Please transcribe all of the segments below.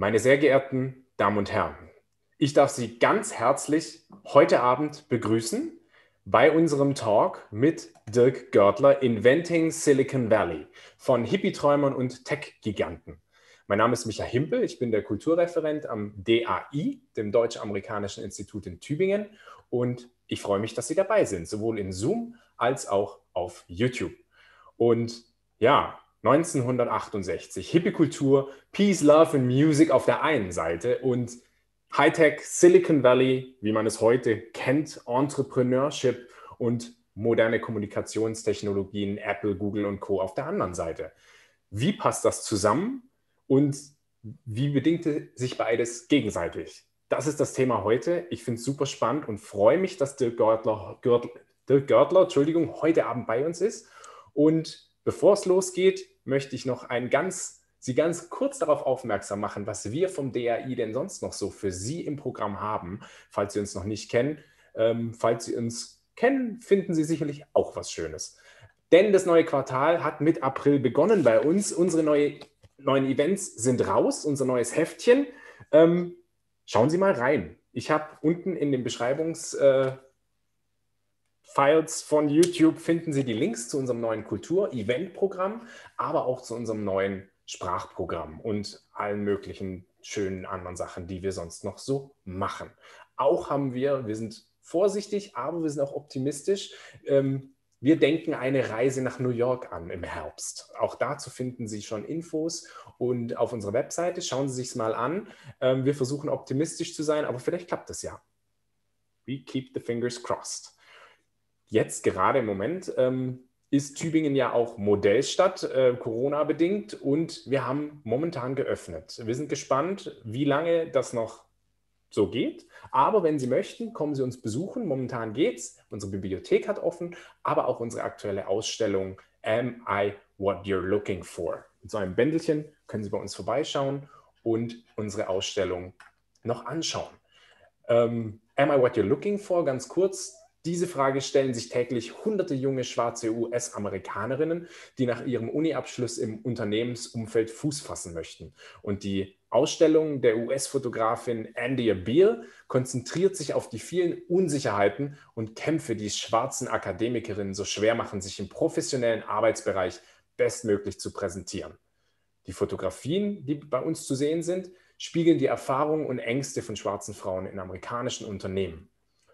Meine sehr geehrten Damen und Herren, ich darf Sie ganz herzlich heute Abend begrüßen bei unserem Talk mit Dirk Görtler, Inventing Silicon Valley, von Hippie-Träumern und Tech-Giganten. Mein Name ist Micha Himpel, ich bin der Kulturreferent am DAI, dem Deutsch-Amerikanischen Institut in Tübingen, und ich freue mich, dass Sie dabei sind, sowohl in Zoom als auch auf YouTube. Und ja, 1968, Hippie-Kultur, Peace, Love and Music auf der einen Seite und Hightech, Silicon Valley, wie man es heute kennt, Entrepreneurship und moderne Kommunikationstechnologien, Apple, Google und Co. auf der anderen Seite. Wie passt das zusammen und wie bedingt sich beides gegenseitig? Das ist das Thema heute. Ich finde es super spannend und freue mich, dass Dirk Görtler, heute Abend bei uns ist. Und bevor es losgeht, möchte ich noch Sie ganz kurz darauf aufmerksam machen, was wir vom DAI denn sonst noch so für Sie im Programm haben, falls Sie uns noch nicht kennen. Falls Sie uns kennen, finden Sie sicherlich auch was Schönes. Denn das neue Quartal hat mit April begonnen bei uns. Unsere neuen Events sind raus, unser neues Heftchen. Schauen Sie mal rein. Ich habe unten in den Beschreibungsfiles von YouTube finden Sie die Links zu unserem neuen Kultur-Event-Programm, aber auch zu unserem neuen Sprachprogramm und allen möglichen schönen anderen Sachen, die wir sonst noch so machen. Auch wir sind vorsichtig, aber wir sind auch optimistisch. Wir denken eine Reise nach New York an im Herbst. Auch dazu finden Sie schon Infos und auf unserer Webseite schauen Sie sich es mal an. Wir versuchen optimistisch zu sein, aber vielleicht klappt es ja. We keep the fingers crossed. Jetzt gerade im Moment ist Tübingen ja auch Modellstadt, Corona-bedingt, und wir haben momentan geöffnet. Wir sind gespannt, wie lange das noch so geht. Aber wenn Sie möchten, kommen Sie uns besuchen. Momentan geht's. Unsere Bibliothek hat offen, aber auch unsere aktuelle Ausstellung Am I What You're Looking For? Mit so einem Bändelchen können Sie bei uns vorbeischauen und unsere Ausstellung noch anschauen. Am I What You're Looking For? Ganz kurz. Diese Frage stellen sich täglich hunderte junge schwarze US-Amerikanerinnen, die nach ihrem Uni-Abschluss im Unternehmensumfeld Fuß fassen möchten. Und die Ausstellung der US-Fotografin Andia Beal konzentriert sich auf die vielen Unsicherheiten und Kämpfe, die es schwarzen Akademikerinnen so schwer machen, sich im professionellen Arbeitsbereich bestmöglich zu präsentieren. Die Fotografien, die bei uns zu sehen sind, spiegeln die Erfahrungen und Ängste von schwarzen Frauen in amerikanischen Unternehmen.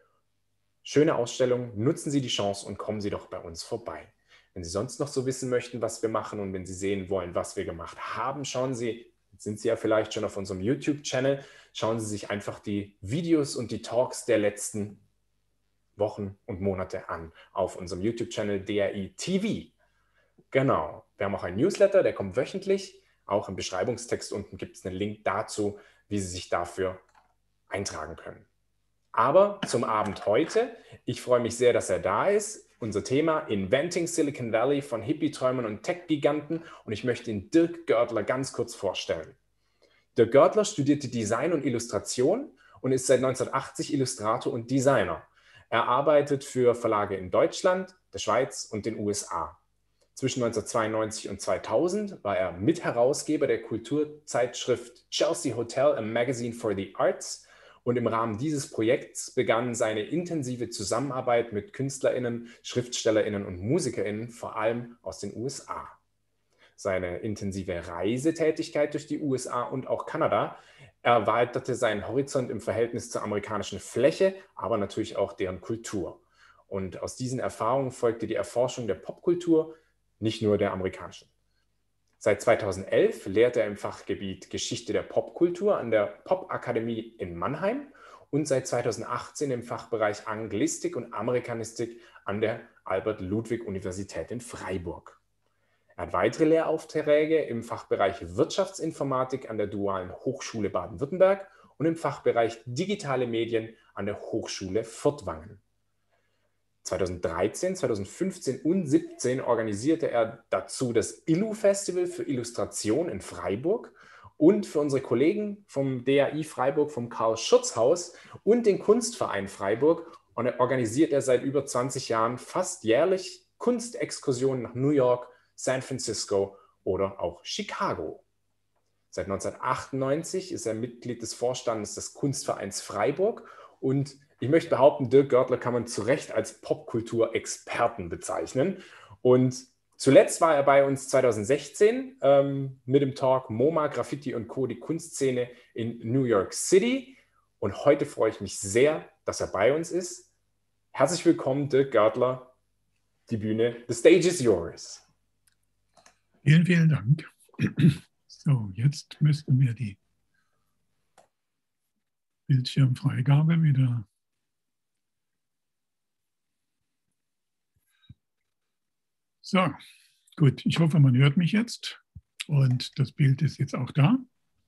Schöne Ausstellung, nutzen Sie die Chance und kommen Sie doch bei uns vorbei. Wenn Sie sonst noch so wissen möchten, was wir machen, und wenn Sie sehen wollen, was wir gemacht haben, sind Sie ja vielleicht schon auf unserem YouTube-Channel, schauen Sie sich einfach die Videos und die Talks der letzten Wochen und Monate an auf unserem YouTube-Channel DAI TV. Genau, wir haben auch einen Newsletter, der kommt wöchentlich. Auch im Beschreibungstext unten gibt es einen Link dazu, wie Sie sich dafür eintragen können. Aber zum Abend heute, ich freue mich sehr, dass er da ist. Unser Thema Inventing Silicon Valley von Hippie-Träumern und Tech-Giganten, und ich möchte Ihnen Dirk Görtler ganz kurz vorstellen. Dirk Görtler studierte Design und Illustration und ist seit 1980 Illustrator und Designer. Er arbeitet für Verlage in Deutschland, der Schweiz und den USA. Zwischen 1992 und 2000 war er Mitherausgeber der Kulturzeitschrift Chelsea Hotel, a Magazine for the Arts. Und im Rahmen dieses Projekts begann seine intensive Zusammenarbeit mit KünstlerInnen, SchriftstellerInnen und MusikerInnen, vor allem aus den USA. Seine intensive Reisetätigkeit durch die USA und auch Kanada erweiterte seinen Horizont im Verhältnis zur amerikanischen Fläche, aber natürlich auch deren Kultur. Und aus diesen Erfahrungen folgte die Erforschung der Popkultur, nicht nur der amerikanischen. Seit 2011 lehrt er im Fachgebiet Geschichte der Popkultur an der Popakademie in Mannheim und seit 2018 im Fachbereich Anglistik und Amerikanistik an der Albert-Ludwig-Universität in Freiburg. Er hat weitere Lehraufträge im Fachbereich Wirtschaftsinformatik an der Dualen Hochschule Baden-Württemberg und im Fachbereich Digitale Medien an der Hochschule Furtwangen. 2013, 2015 und 2017 organisierte er dazu das Illu-Festival für Illustration in Freiburg, und für unsere Kollegen vom DAI Freiburg, vom Karl-Schurz-Haus und den Kunstverein Freiburg organisiert er seit über 20 Jahren fast jährlich Kunstexkursionen nach New York, San Francisco oder auch Chicago. Seit 1998 ist er Mitglied des Vorstandes des Kunstvereins Freiburg und ich möchte behaupten, Dirk Görtler kann man zu Recht als Popkulturexperten bezeichnen. Und zuletzt war er bei uns 2016 mit dem Talk MoMA, Graffiti und Co., die Kunstszene in New York City. Und heute freue ich mich sehr, dass er bei uns ist. Herzlich willkommen, Dirk Görtler. Die Bühne, the stage is yours. Vielen, vielen Dank. So, jetzt müssten wir die Bildschirmfreigabe wieder. So, gut. Ich hoffe, man hört mich jetzt und das Bild ist jetzt auch da.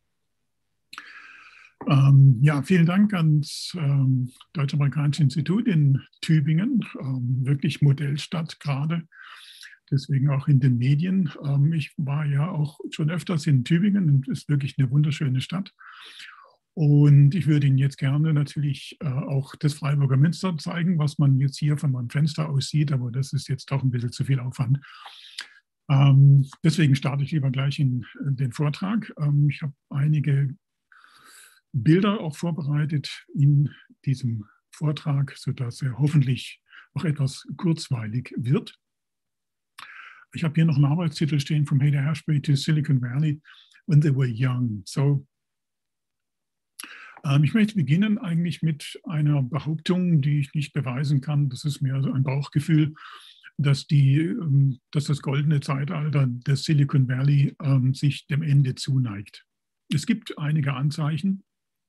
Ja, vielen Dank ans Deutsch-Amerikanische Institut in Tübingen, wirklich Modellstadt gerade, deswegen auch in den Medien. Ich war ja auch schon öfters in Tübingen und es ist wirklich eine wunderschöne Stadt. Und ich würde Ihnen jetzt gerne natürlich auch das Freiburger Münster zeigen, was man jetzt hier von meinem Fenster aus sieht, aber das ist jetzt doch ein bisschen zu viel Aufwand. Deswegen starte ich lieber gleich in den Vortrag. Ich habe einige Bilder auch vorbereitet in diesem Vortrag, sodass er hoffentlich auch etwas kurzweilig wird. Ich habe hier noch einen Arbeitstitel stehen, From Haight-Ashbury to Silicon Valley when they were young. So, ich möchte beginnen eigentlich mit einer Behauptung, die ich nicht beweisen kann. Das ist mehr so ein Bauchgefühl, dass das goldene Zeitalter des Silicon Valley sich dem Ende zuneigt. Es gibt einige Anzeichen.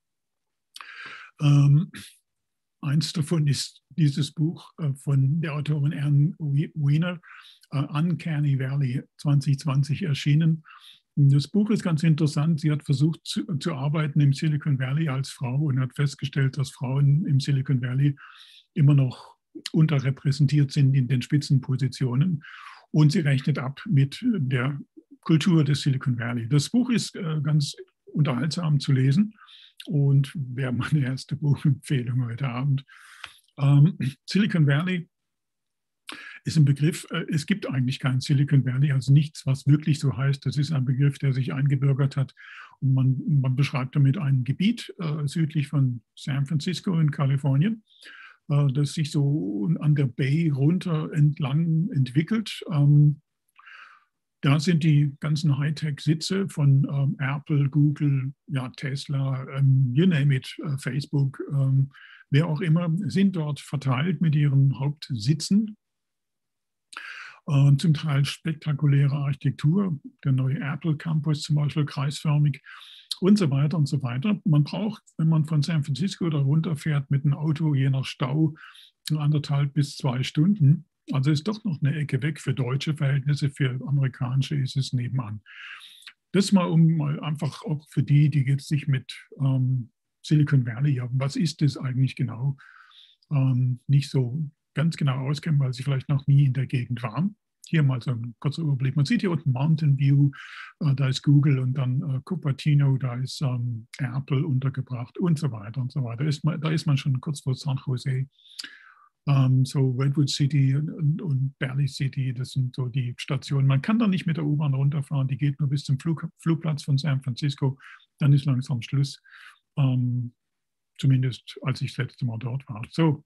Eins davon ist dieses Buch von der Autorin Anne Wiener, Uncanny Valley 2020 erschienen. Das Buch ist ganz interessant. Sie hat versucht zu arbeiten im Silicon Valley als Frau und hat festgestellt, dass Frauen im Silicon Valley immer noch unterrepräsentiert sind in den Spitzenpositionen. Und sie rechnet ab mit der Kultur des Silicon Valley. Das Buch ist ganz unterhaltsam zu lesen und wäre meine erste Buchempfehlung heute Abend. Silicon Valley ist ein Begriff, es gibt eigentlich kein Silicon Valley, also nichts, was wirklich so heißt. Das ist ein Begriff, der sich eingebürgert hat. Und man beschreibt damit ein Gebiet südlich von San Francisco in Kalifornien, das sich so an der Bay runter entlang entwickelt. Da sind die ganzen Hightech-Sitze von Apple, Google, ja, Tesla, you name it, Facebook, wer auch immer, sind dort verteilt mit ihren Hauptsitzen. Zum Teil spektakuläre Architektur, der neue Apple Campus zum Beispiel kreisförmig und so weiter und so weiter. Man braucht, wenn man von San Francisco da runterfährt mit einem Auto, je nach Stau, 1,5 bis 2 Stunden. Also ist doch noch eine Ecke weg für deutsche Verhältnisse, für amerikanische ist es nebenan. Das mal einfach auch für die jetzt sich mit Silicon Valley, ja, was ist das eigentlich genau, nicht so ganz genau auskennen, weil sie vielleicht noch nie in der Gegend waren. Hier mal so ein kurzer Überblick. Man sieht hier unten Mountain View, da ist Google und dann Cupertino, da ist Apple untergebracht und so weiter und so weiter. Da ist man schon kurz vor San Jose. So Redwood City und Berkeley City, das sind so die Stationen. Man kann da nicht mit der U-Bahn runterfahren, die geht nur bis zum Flugplatz von San Francisco, dann ist langsam Schluss. Zumindest als ich das letzte Mal dort war. So,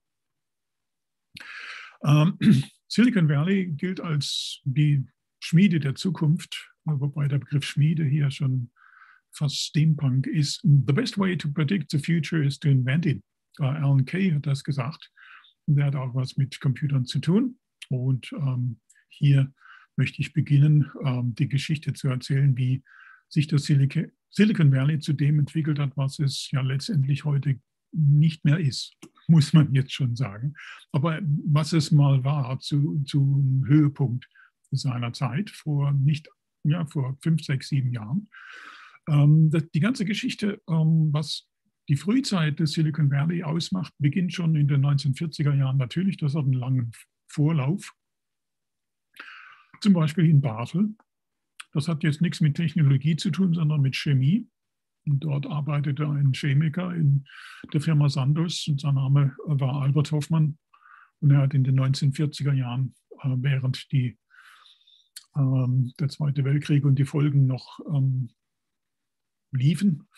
Silicon Valley gilt als die Schmiede der Zukunft, wobei der Begriff Schmiede hier schon fast Steampunk ist. The best way to predict the future is to invent it. Alan Kay hat das gesagt. Der hat auch was mit Computern zu tun. Und hier möchte ich beginnen, die Geschichte zu erzählen, wie sich das Silicon Valley zu dem entwickelt hat, was es ja letztendlich heute nicht mehr ist, muss man jetzt schon sagen. Aber was es mal war zum Höhepunkt seiner Zeit, vor 5, 6, 7 Jahren. Die ganze Geschichte, was die Frühzeit des Silicon Valley ausmacht, beginnt schon in den 1940er Jahren natürlich. Das hat einen langen Vorlauf. Zum Beispiel in Basel. Das hat jetzt nichts mit Technologie zu tun, sondern mit Chemie. Und dort arbeitete ein Chemiker in der Firma Sandoz und sein Name war Albert Hoffmann. Und er hat in den 1940er Jahren, während der Zweite Weltkrieg und die Folgen noch Oliven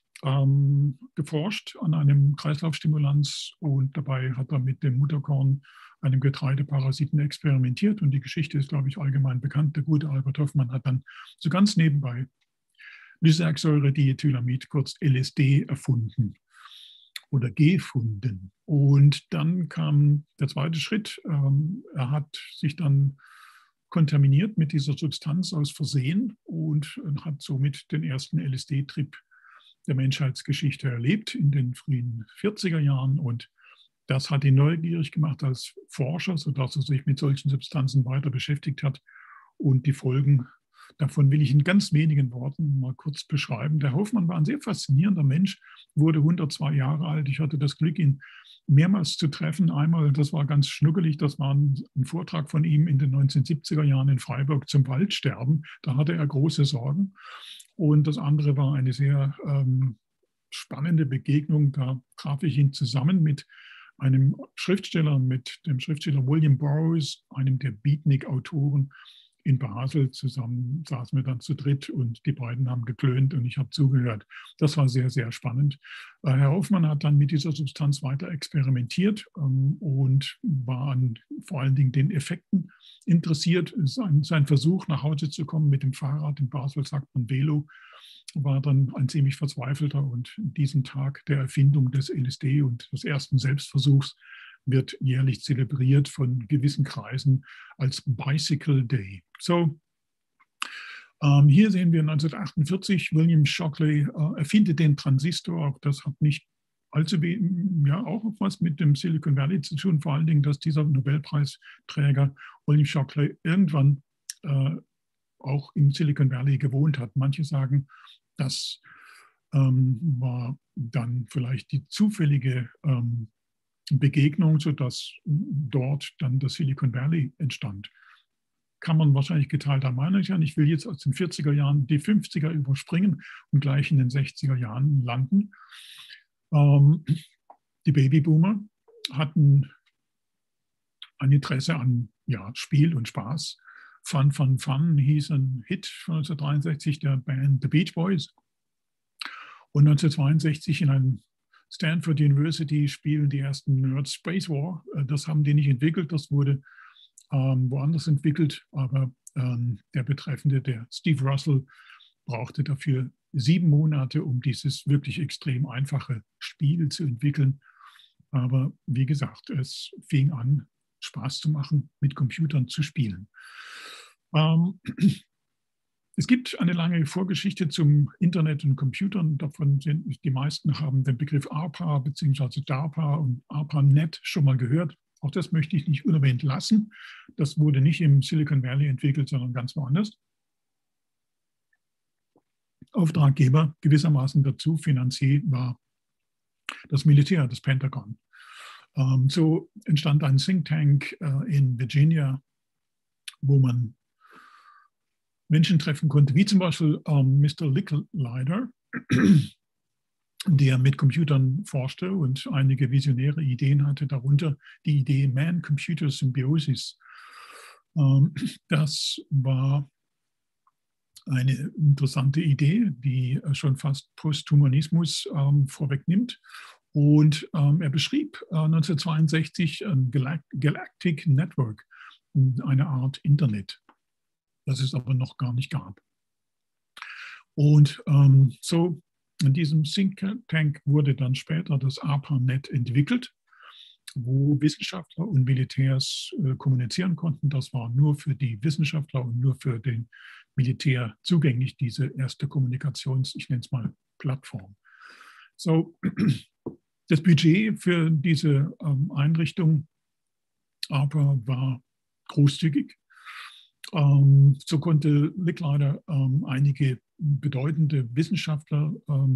geforscht an einem Kreislaufstimulanz und dabei hat er mit dem Mutterkorn, einem Getreideparasiten, experimentiert und die Geschichte ist, glaube ich, allgemein bekannt. Der gute Albert Hoffmann hat dann so ganz nebenbei Lysergsäure-Diethylamid, kurz LSD, erfunden oder gefunden. Und dann kam der zweite Schritt. Er hat sich dann kontaminiert mit dieser Substanz aus Versehen und hat somit den ersten LSD-Trip der Menschheitsgeschichte erlebt in den frühen 40er Jahren. Und das hat ihn neugierig gemacht als Forscher, sodass er sich mit solchen Substanzen weiter beschäftigt hat. Und die Folgen davon will ich in ganz wenigen Worten mal kurz beschreiben. Der Hoffmann war ein sehr faszinierender Mensch, wurde 102 Jahre alt. Ich hatte das Glück, ihn mehrmals zu treffen. Einmal, das war ganz schnuckelig, das war ein Vortrag von ihm in den 1970er Jahren in Freiburg zum Waldsterben. Da hatte er große Sorgen. Und das andere war eine sehr spannende Begegnung. Da traf ich ihn zusammen mit einem Schriftsteller, mit dem Schriftsteller William Burroughs, einem der Beatnik-Autoren in Basel. Zusammen saßen wir dann zu dritt und die beiden haben geklönt und ich habe zugehört. Das war sehr, sehr spannend. Herr Hoffmann hat dann mit dieser Substanz weiter experimentiert und war an vor allen Dingen den Effekten interessiert. Sein Versuch, nach Hause zu kommen mit dem Fahrrad, in Basel sagt man Velo, war dann ein ziemlich verzweifelter und diesen Tag der Erfindung des LSD und des ersten Selbstversuchs wird jährlich zelebriert von gewissen Kreisen als Bicycle Day. So, hier sehen wir 1948, William Shockley erfindet den Transistor. Auch das hat nicht allzu ja, auch was mit dem Silicon Valley zu tun, vor allen Dingen, dass dieser Nobelpreisträger William Shockley irgendwann auch im Silicon Valley gewohnt hat. Manche sagen, das war dann vielleicht die zufällige Begegnung, sodass dort dann das Silicon Valley entstand. Kann man wahrscheinlich geteilter Meinung sein. Ich will jetzt aus den 40er Jahren die 50er überspringen und gleich in den 60er Jahren landen. Die Babyboomer hatten ein Interesse an Spiel und Spaß. Fun, Fun, Fun hieß ein Hit von 1963 der Band The Beach Boys. Und 1962 in einem Stanford University spielen die ersten Nerds Space War. Das haben die nicht entwickelt, das wurde woanders entwickelt, aber der Betreffende, der Steve Russell, brauchte dafür 7 Monate, um dieses wirklich extrem einfache Spiel zu entwickeln. Aber wie gesagt, es fing an, Spaß zu machen, mit Computern zu spielen. Es gibt eine lange Vorgeschichte zum Internet und Computern. Davon sind die meisten haben den Begriff ARPA bzw. DARPA und ARPANET schon mal gehört. Auch das möchte ich nicht unerwähnt lassen. Das wurde nicht im Silicon Valley entwickelt, sondern ganz woanders. Auftraggeber gewissermaßen dazu, Finanzier war das Militär, das Pentagon. So entstand ein Think Tank in Virginia, wo man Menschen treffen konnte, wie zum Beispiel Mr. Licklider, der mit Computern forschte und einige visionäre Ideen hatte, darunter die Idee Man-Computer-Symbiosis. Das war eine interessante Idee, die schon fast Posthumanismus vorwegnimmt. Und er beschrieb 1962 ein Galactic Network, eine Art Internet, das es aber noch gar nicht gab. Und so in diesem Think Tank wurde dann später das ARPANET entwickelt, wo Wissenschaftler und Militärs kommunizieren konnten. Das war nur für die Wissenschaftler und nur für den Militär zugänglich, diese erste ich nenne es mal Plattform. So, das Budget für diese Einrichtung ARPA war großzügig. So konnte Licklider einige bedeutende Wissenschaftler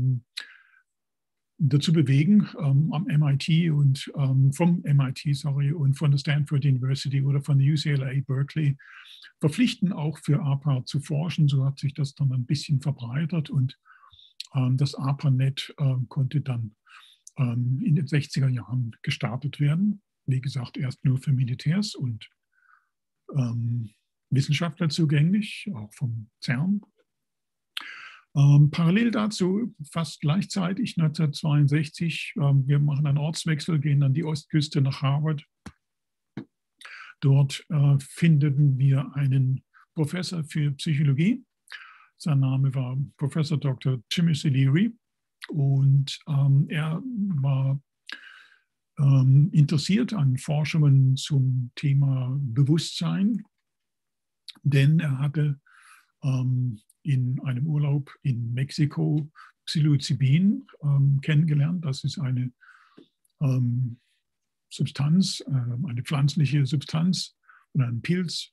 dazu bewegen, am MIT und vom MIT, und von der Stanford University oder von der UCLA Berkeley verpflichten, auch für ARPA zu forschen. So hat sich das dann ein bisschen verbreitert und das ARPANET konnte dann in den 60er Jahren gestartet werden. Wie gesagt, erst nur für Militärs und Wissenschaftler zugänglich, auch vom CERN. Parallel dazu, fast gleichzeitig 1962, wir machen einen Ortswechsel, gehen an die Ostküste nach Harvard. Dort finden wir einen Professor für Psychologie. Sein Name war Professor Dr. Timothy Leary und er war interessiert an Forschungen zum Thema Bewusstsein, denn er hatte in einem Urlaub in Mexiko Psilocybin kennengelernt. Das ist eine Substanz, eine pflanzliche Substanz oder ein Pilz,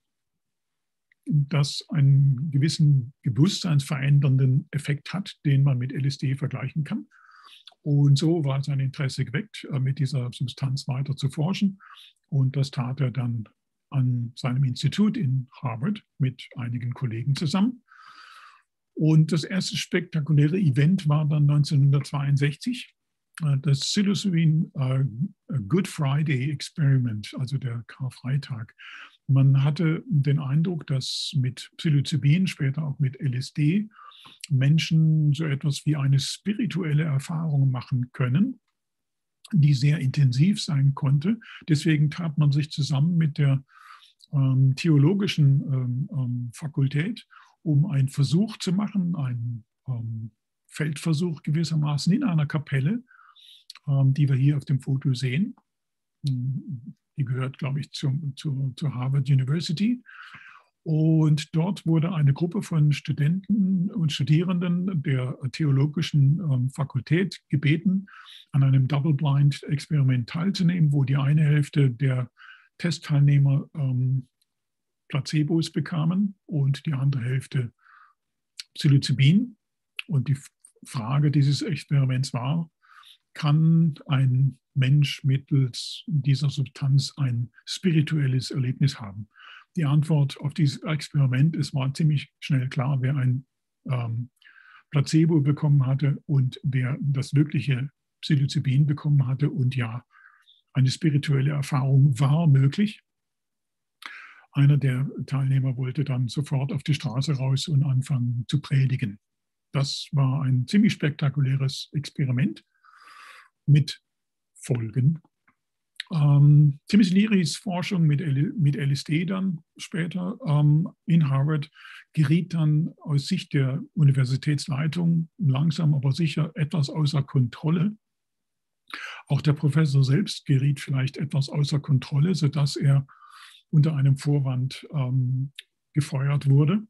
das einen gewissen bewusstseinsverändernden Effekt hat, den man mit LSD vergleichen kann. Und so war sein Interesse geweckt, mit dieser Substanz weiter zu forschen. Und das tat er dann an seinem Institut in Harvard mit einigen Kollegen zusammen. Und das erste spektakuläre Event war dann 1962, das Psilocybin Good Friday Experiment, also der Karfreitag. Man hatte den Eindruck, dass mit Psilocybin, später auch mit LSD, Menschen so etwas wie eine spirituelle Erfahrung machen können, die sehr intensiv sein konnte. Deswegen tat man sich zusammen mit der theologischen Fakultät, um einen Versuch zu machen, einen Feldversuch gewissermaßen in einer Kapelle, die wir hier auf dem Foto sehen. Die gehört, glaube ich, zur Harvard University. Und dort wurde eine Gruppe von Studenten und Studierenden der theologischen Fakultät gebeten, an einem Double-Blind-Experiment teilzunehmen, wo die eine Hälfte der Testteilnehmer Placebos bekamen und die andere Hälfte Psilocybin. Und die Frage dieses Experiments war, kann ein Mensch mittels dieser Substanz ein spirituelles Erlebnis haben? Die Antwort auf dieses Experiment, es war ziemlich schnell klar, wer ein Placebo bekommen hatte und wer das wirkliche Psilocybin bekommen hatte. Und ja, eine spirituelle Erfahrung war möglich. Einer der Teilnehmer wollte dann sofort auf die Straße raus und anfangen zu predigen. Das war ein ziemlich spektakuläres Experiment mit Folgen. Timothy Learys Forschung mit LSD dann später in Harvard geriet dann aus Sicht der Universitätsleitung langsam aber sicher etwas außer Kontrolle. Auch der Professor selbst geriet vielleicht etwas außer Kontrolle, sodass er unter einem Vorwand gefeuert wurde,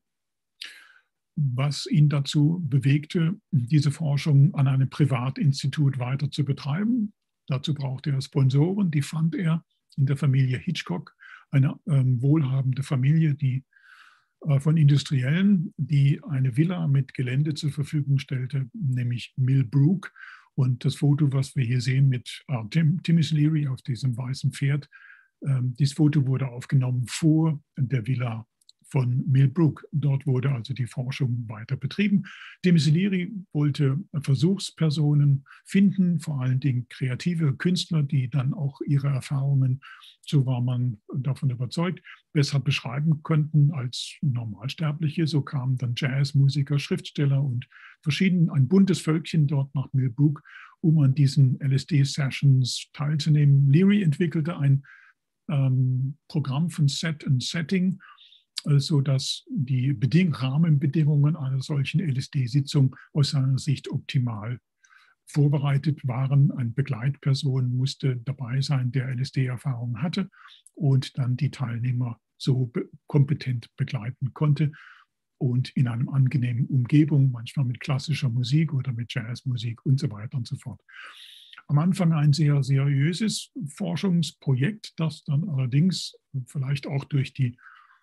was ihn dazu bewegte, diese Forschung an einem Privatinstitut weiter zu betreiben. Dazu brauchte er Sponsoren, die fand er in der Familie Hitchcock, eine wohlhabende Familie, die von Industriellen, die eine Villa mit Gelände zur Verfügung stellte, nämlich Millbrook. Und das Foto, was wir hier sehen mit Timothy Leary auf diesem weißen Pferd, dieses Foto wurde aufgenommen vor der Villa von Millbrook. Dort wurde also die Forschung weiter betrieben. Timothy Leary wollte Versuchspersonen finden, vor allen Dingen kreative Künstler, die dann auch ihre Erfahrungen, so war man davon überzeugt, besser beschreiben könnten als Normalsterbliche. So kamen dann Jazzmusiker, Schriftsteller und ein buntes Völkchen dort nach Millbrook, um an diesen LSD-Sessions teilzunehmen. Leary entwickelte ein Programm von Set and Setting, sodass die Rahmenbedingungen einer solchen LSD-Sitzung aus seiner Sicht optimal vorbereitet waren. Eine Begleitperson musste dabei sein, der LSD-Erfahrung hatte und dann die Teilnehmer so kompetent begleiten konnte und in einer angenehmen Umgebung, manchmal mit klassischer Musik oder mit Jazzmusik und so weiter und so fort. Am Anfang ein sehr seriöses Forschungsprojekt, das dann allerdings vielleicht auch durch die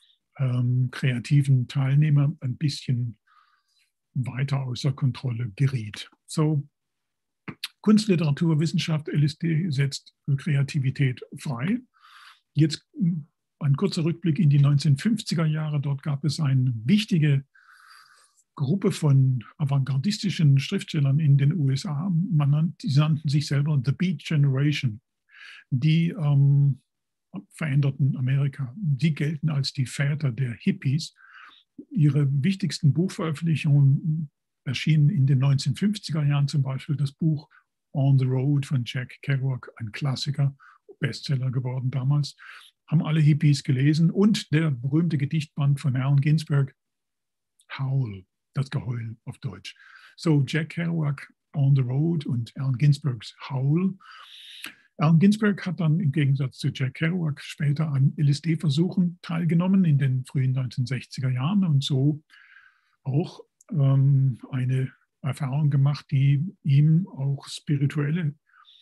kreativen Teilnehmer ein bisschen weiter außer Kontrolle geriet. So, Kunst, Literatur, Wissenschaft, LSD setzt Kreativität frei. Jetzt ein kurzer Rückblick in die 1950er Jahre. Dort gab es eine wichtige Gruppe von avantgardistischen Schriftstellern in den USA. Die nannten sich selber The Beat Generation. Die veränderten Amerika. Die gelten als die Väter der Hippies. Ihre wichtigsten Buchveröffentlichungen erschien in den 1950er Jahren zum Beispiel das Buch On the Road von Jack Kerouac, ein Klassiker, Bestseller geworden damals, haben alle Hippies gelesen, und der berühmte Gedichtband von Allen Ginsberg, Howl, das Geheul auf Deutsch. So Jack Kerouac, On the Road, und Allen Ginsbergs Howl. Allen Ginsberg hat dann im Gegensatz zu Jack Kerouac später an LSD-Versuchen teilgenommen in den frühen 1960er Jahren und so auch eine Erfahrung gemacht, die ihm auch spirituelle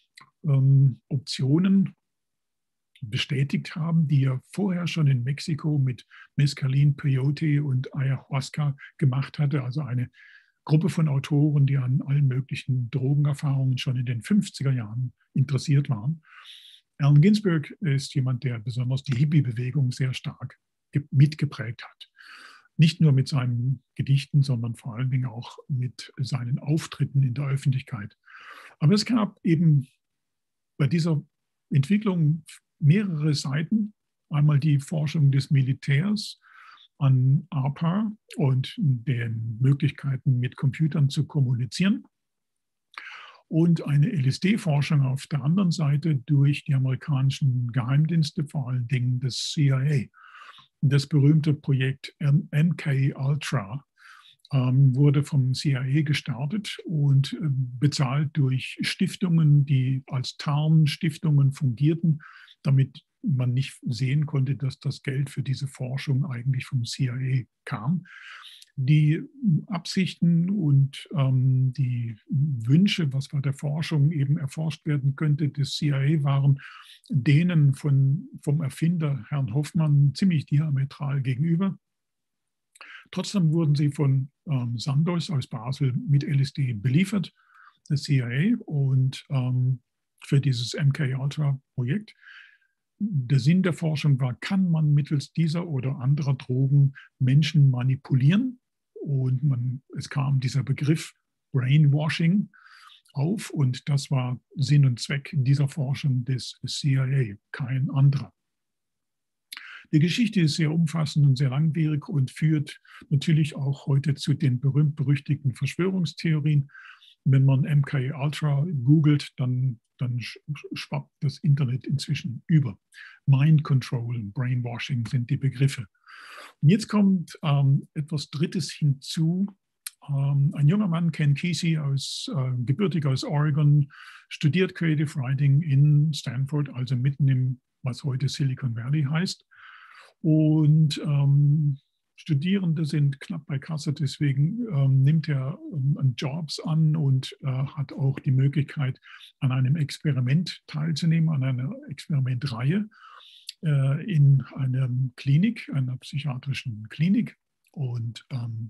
Optionen bestätigt haben, die er vorher schon in Mexiko mit Mescalin, Peyote und Ayahuasca gemacht hatte. Also eine Gruppe von Autoren, die an allen möglichen Drogenerfahrungen schon in den 50er Jahren interessiert waren. Allen Ginsberg ist jemand, der besonders die Hippie-Bewegung sehr stark mitgeprägt hat. Nicht nur mit seinen Gedichten, sondern vor allen Dingen auch mit seinen Auftritten in der Öffentlichkeit. Aber es gab eben bei dieser Entwicklung mehrere Seiten. Einmal die Forschung des Militärs an ARPA und den Möglichkeiten, mit Computern zu kommunizieren. Und eine LSD-Forschung auf der anderen Seite durch die amerikanischen Geheimdienste, vor allen Dingen das CIA. Das berühmte Projekt MK Ultra wurde vom CIA gestartet und bezahlt durch Stiftungen, die als Tarnstiftungen fungierten, damit man nicht sehen konnte, dass das Geld für diese Forschung eigentlich vom CIA kam. Die Absichten und die Wünsche, was bei der Forschung eben erforscht werden könnte, des CIA waren denen vom Erfinder Herrn Hoffmann ziemlich diametral gegenüber. Trotzdem wurden sie von Sandoz aus Basel mit LSD beliefert, das CIA, und für dieses MK-Ultra-Projekt. Der Sinn der Forschung war, kann man mittels dieser oder anderer Drogen Menschen manipulieren? Und es kam dieser Begriff Brainwashing auf, und das war Sinn und Zweck dieser Forschung des CIA, kein anderer. Die Geschichte ist sehr umfassend und sehr langwierig und führt natürlich auch heute zu den berühmt-berüchtigten Verschwörungstheorien. Wenn man MK Ultra googelt, dann schwappt das Internet inzwischen über. Mind Control, Brainwashing sind die Begriffe. Und jetzt kommt etwas Drittes hinzu. Ein junger Mann, Ken Kesey, gebürtig aus Oregon, studiert Creative Writing in Stanford, also mitten im, was heute Silicon Valley heißt. Und Studierende sind knapp bei Kasse, deswegen nimmt er Jobs an und hat auch die Möglichkeit, an einem Experiment teilzunehmen, an einer Experimentreihe in einer Klinik, einer psychiatrischen Klinik. Und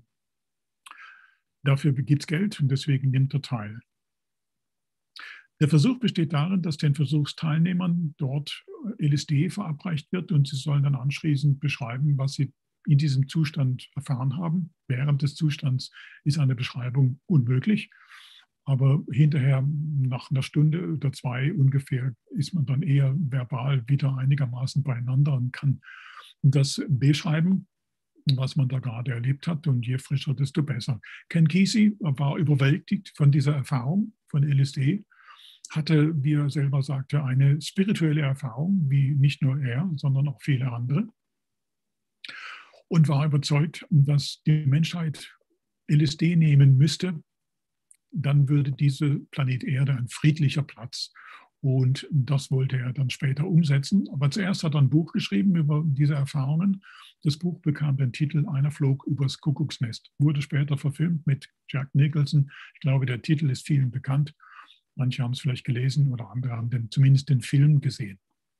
dafür gibt es Geld, und deswegen nimmt er teil. Der Versuch besteht darin, dass den Versuchsteilnehmern dort LSD verabreicht wird, und sie sollen dann anschließend beschreiben, was sie in diesem Zustand erfahren haben. Während des Zustands ist eine Beschreibung unmöglich, aber hinterher, nach einer Stunde oder zwei ungefähr, ist man dann eher verbal wieder einigermaßen beieinander und kann das beschreiben, was man da gerade erlebt hat, und je frischer, desto besser. Ken Kesey war überwältigt von dieser Erfahrung von LSD, hatte, wie er selber sagte, eine spirituelle Erfahrung, wie nicht nur er, sondern auch viele andere, und war überzeugt, dass die Menschheit LSD nehmen müsste. Dann würde diese Planet Erde ein friedlicher Platz. Und das wollte er dann später umsetzen. Aber zuerst hat er ein Buch geschrieben über diese Erfahrungen. Das Buch bekam den Titel Einer flog übers Kuckucksnest. Wurde später verfilmt mit Jack Nicholson. Ich glaube, der Titel ist vielen bekannt. Manche haben es vielleicht gelesen oder andere haben zumindest den Film gesehen.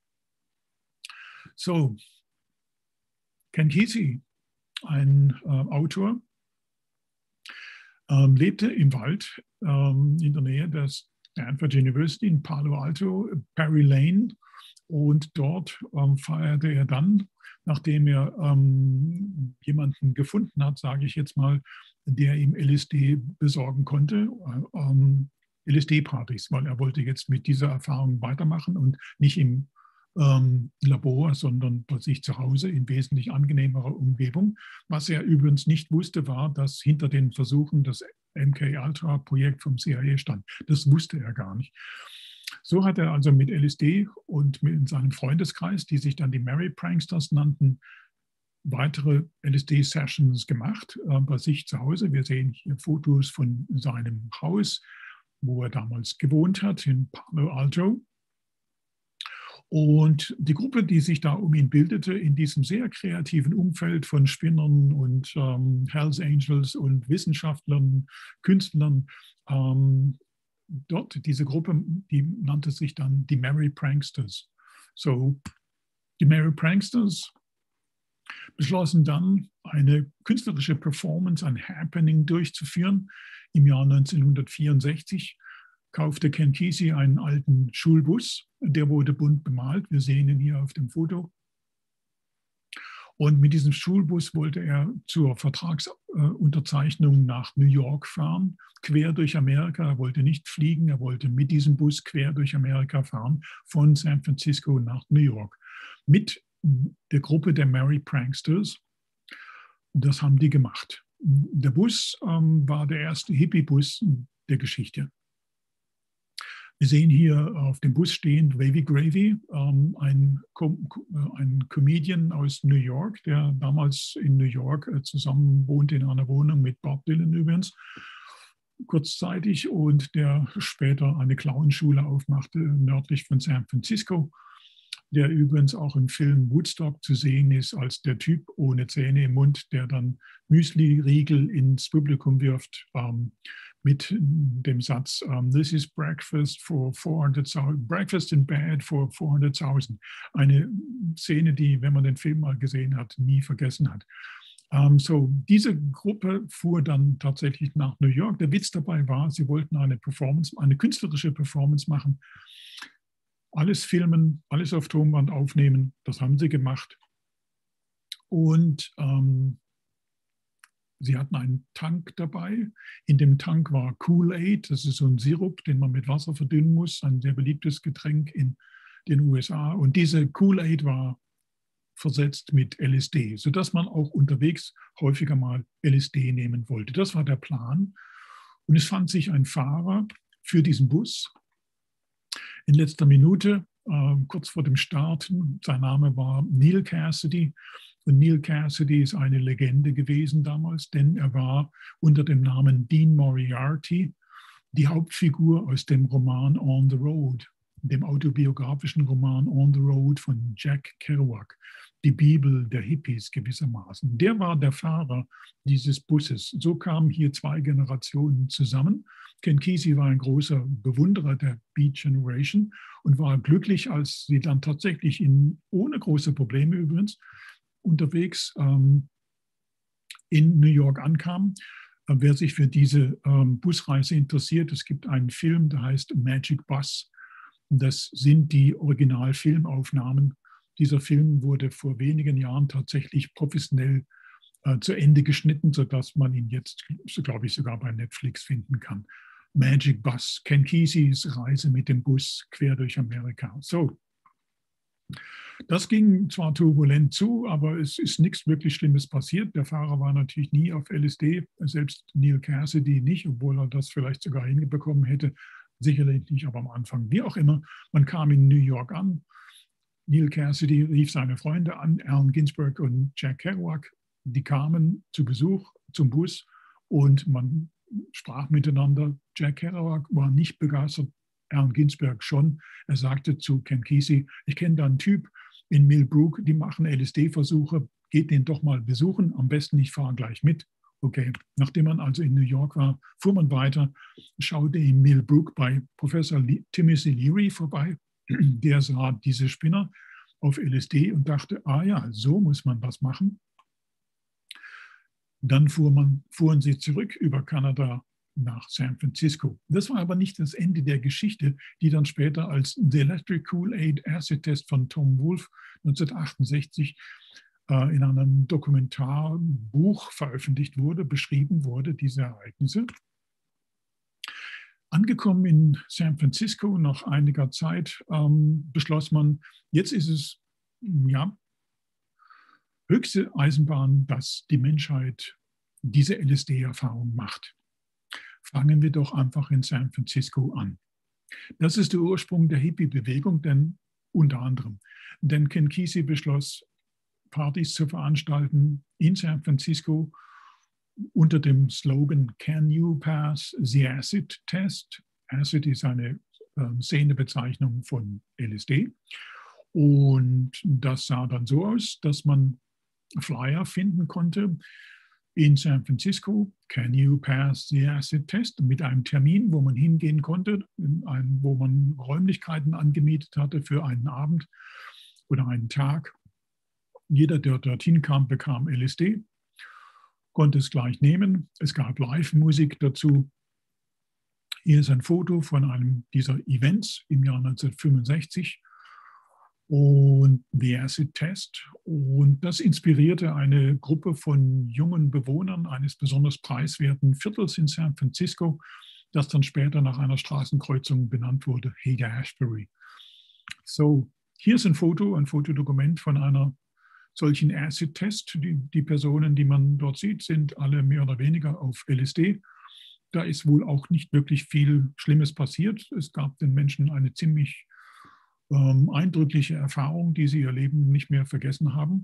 So, Ken Kesey, ein Autor, lebte im Wald in der Nähe der Stanford University in Palo Alto, Perry Lane, und dort feierte er dann, nachdem er jemanden gefunden hat, sage ich jetzt mal, der ihm LSD besorgen konnte, LSD-Partys, weil er wollte jetzt mit dieser Erfahrung weitermachen und nicht im Labor, sondern bei sich zu Hause in wesentlich angenehmerer Umgebung. Was er übrigens nicht wusste, war, dass hinter den Versuchen, das MK-Ultra-Projekt vom CIA stand. Das wusste er gar nicht. So hat er also mit LSD und mit seinem Freundeskreis, die sich dann die Merry Pranksters nannten, weitere LSD-Sessions gemacht bei sich zu Hause. Wir sehen hier Fotos von seinem Haus, wo er damals gewohnt hat, in Palo Alto. Und die Gruppe, die sich da um ihn bildete, in diesem sehr kreativen Umfeld von Spinnern und Hells Angels und Wissenschaftlern, Künstlern, dort, diese Gruppe, die nannte sich dann die Merry Pranksters. So, die Merry Pranksters beschlossen dann, eine künstlerische Performance, ein Happening durchzuführen. Im Jahr 1964 kaufte Ken Kesey einen alten Schulbus. Der wurde bunt bemalt. Wir sehen ihn hier auf dem Foto. Und mit diesem Schulbus wollte er zur Vertragsunterzeichnung nach New York fahren, quer durch Amerika. Er wollte nicht fliegen, er wollte mit diesem Bus quer durch Amerika fahren, von San Francisco nach New York. Mit der Gruppe der Merry Pranksters. Das haben die gemacht. Der Bus war der erste Hippie-Bus der Geschichte. Wir sehen hier auf dem Bus stehen Wavy Gravy, ein Comedian aus New York, der damals in New York zusammen wohnte in einer Wohnung mit Bob Dylan übrigens, kurzzeitig, und der später eine Clownschule aufmachte nördlich von San Francisco, der übrigens auch im Film Woodstock zu sehen ist als der Typ ohne Zähne im Mund, der dann Müsli-Riegel ins Publikum wirft, mit dem Satz, "This is breakfast for 400,000, breakfast in bed for 400,000." Eine Szene, die, wenn man den Film mal gesehen hat, nie vergessen hat. So, diese Gruppe fuhr dann tatsächlich nach New York. Der Witz dabei war, sie wollten eine Performance, eine künstlerische Performance machen, alles filmen, alles auf Tonband aufnehmen. Das haben sie gemacht. Und sie hatten einen Tank dabei. In dem Tank war Kool-Aid, das ist so ein Sirup, den man mit Wasser verdünnen muss, ein sehr beliebtes Getränk in den USA. Und diese Kool-Aid war versetzt mit LSD, sodass man auch unterwegs häufiger mal LSD nehmen wollte. Das war der Plan. Und es fand sich ein Fahrer für diesen Bus in letzter Minute, kurz vor dem Start. Sein Name war Neal Cassidy. Und Neal Cassidy ist eine Legende gewesen damals, denn er war unter dem Namen Dean Moriarty die Hauptfigur aus dem Roman On the Road, dem autobiografischen Roman On the Road von Jack Kerouac, die Bibel der Hippies gewissermaßen. Der war der Fahrer dieses Busses. So kamen hier zwei Generationen zusammen. Ken Kesey war ein großer Bewunderer der Beat Generation und war glücklich, als sie dann tatsächlich ohne große Probleme übrigens unterwegs in New York ankam. Wer sich für diese Busreise interessiert, es gibt einen Film, der heißt Magic Bus. Das sind die Originalfilmaufnahmen. Dieser Film wurde vor wenigen Jahren tatsächlich professionell zu Ende geschnitten, sodass man ihn jetzt, glaube ich, sogar bei Netflix finden kann. Magic Bus, Ken Keseys Reise mit dem Bus quer durch Amerika. So, das ging zwar turbulent zu, aber es ist nichts wirklich Schlimmes passiert. Der Fahrer war natürlich nie auf LSD, selbst Neal Cassidy nicht, obwohl er das vielleicht sogar hinbekommen hätte. Sicherlich nicht, aber am Anfang. Wie auch immer, man kam in New York an. Neal Cassidy rief seine Freunde an, Allen Ginsberg und Jack Kerouac. Die kamen zu Besuch zum Bus und man sprach miteinander. Jack Kerouac war nicht begeistert, Allen Ginsberg schon. Er sagte zu Ken Kesey, ich kenne da einen Typ in Millbrook, die machen LSD-Versuche, geht den doch mal besuchen, am besten ich fahre gleich mit. Okay, nachdem man also in New York war, fuhr man weiter, schaute in Millbrook bei Professor Timothy Leary vorbei. Der sah diese Spinner auf LSD und dachte, ah ja, so muss man was machen. Dann fuhren sie zurück über Kanada nach San Francisco. Das war aber nicht das Ende der Geschichte, die dann später als The Electric Kool-Aid Acid Test von Tom Wolfe 1968 in einem Dokumentarbuch veröffentlicht wurde, beschrieben wurde, diese Ereignisse. Angekommen in San Francisco nach einiger Zeit beschloss man, jetzt ist es ja höchste Eisenbahn, dass die Menschheit diese LSD-Erfahrung macht. fangen wir doch einfach in San Francisco an. Das ist der Ursprung der Hippie-Bewegung, denn unter anderem. Denn Ken Kesey beschloss, Partys zu veranstalten in San Francisco unter dem Slogan Can you pass the acid test? Acid ist eine sehende Bezeichnung von LSD. Und das sah dann so aus, dass man Flyer finden konnte in San Francisco, Can you pass the acid test? Mit einem Termin, wo man hingehen konnte, wo man Räumlichkeiten angemietet hatte für einen Abend oder einen Tag. Jeder, der dorthin kam, bekam LSD, konnte es gleich nehmen. Es gab Live-Musik dazu. Hier ist ein Foto von einem dieser Events im Jahr 1965 und The Acid Test. Und das inspirierte eine Gruppe von jungen Bewohnern eines besonders preiswerten Viertels in San Francisco, das dann später nach einer Straßenkreuzung benannt wurde, Haight-Ashbury. So, hier ist ein Fotodokument von einer solchen Acid-Test. Die Personen, die man dort sieht, sind alle mehr oder weniger auf LSD. Da ist wohl auch nicht wirklich viel Schlimmes passiert. Es gab den Menschen eine ziemlich eindrückliche Erfahrung, die sie ihr Leben nicht mehr vergessen haben.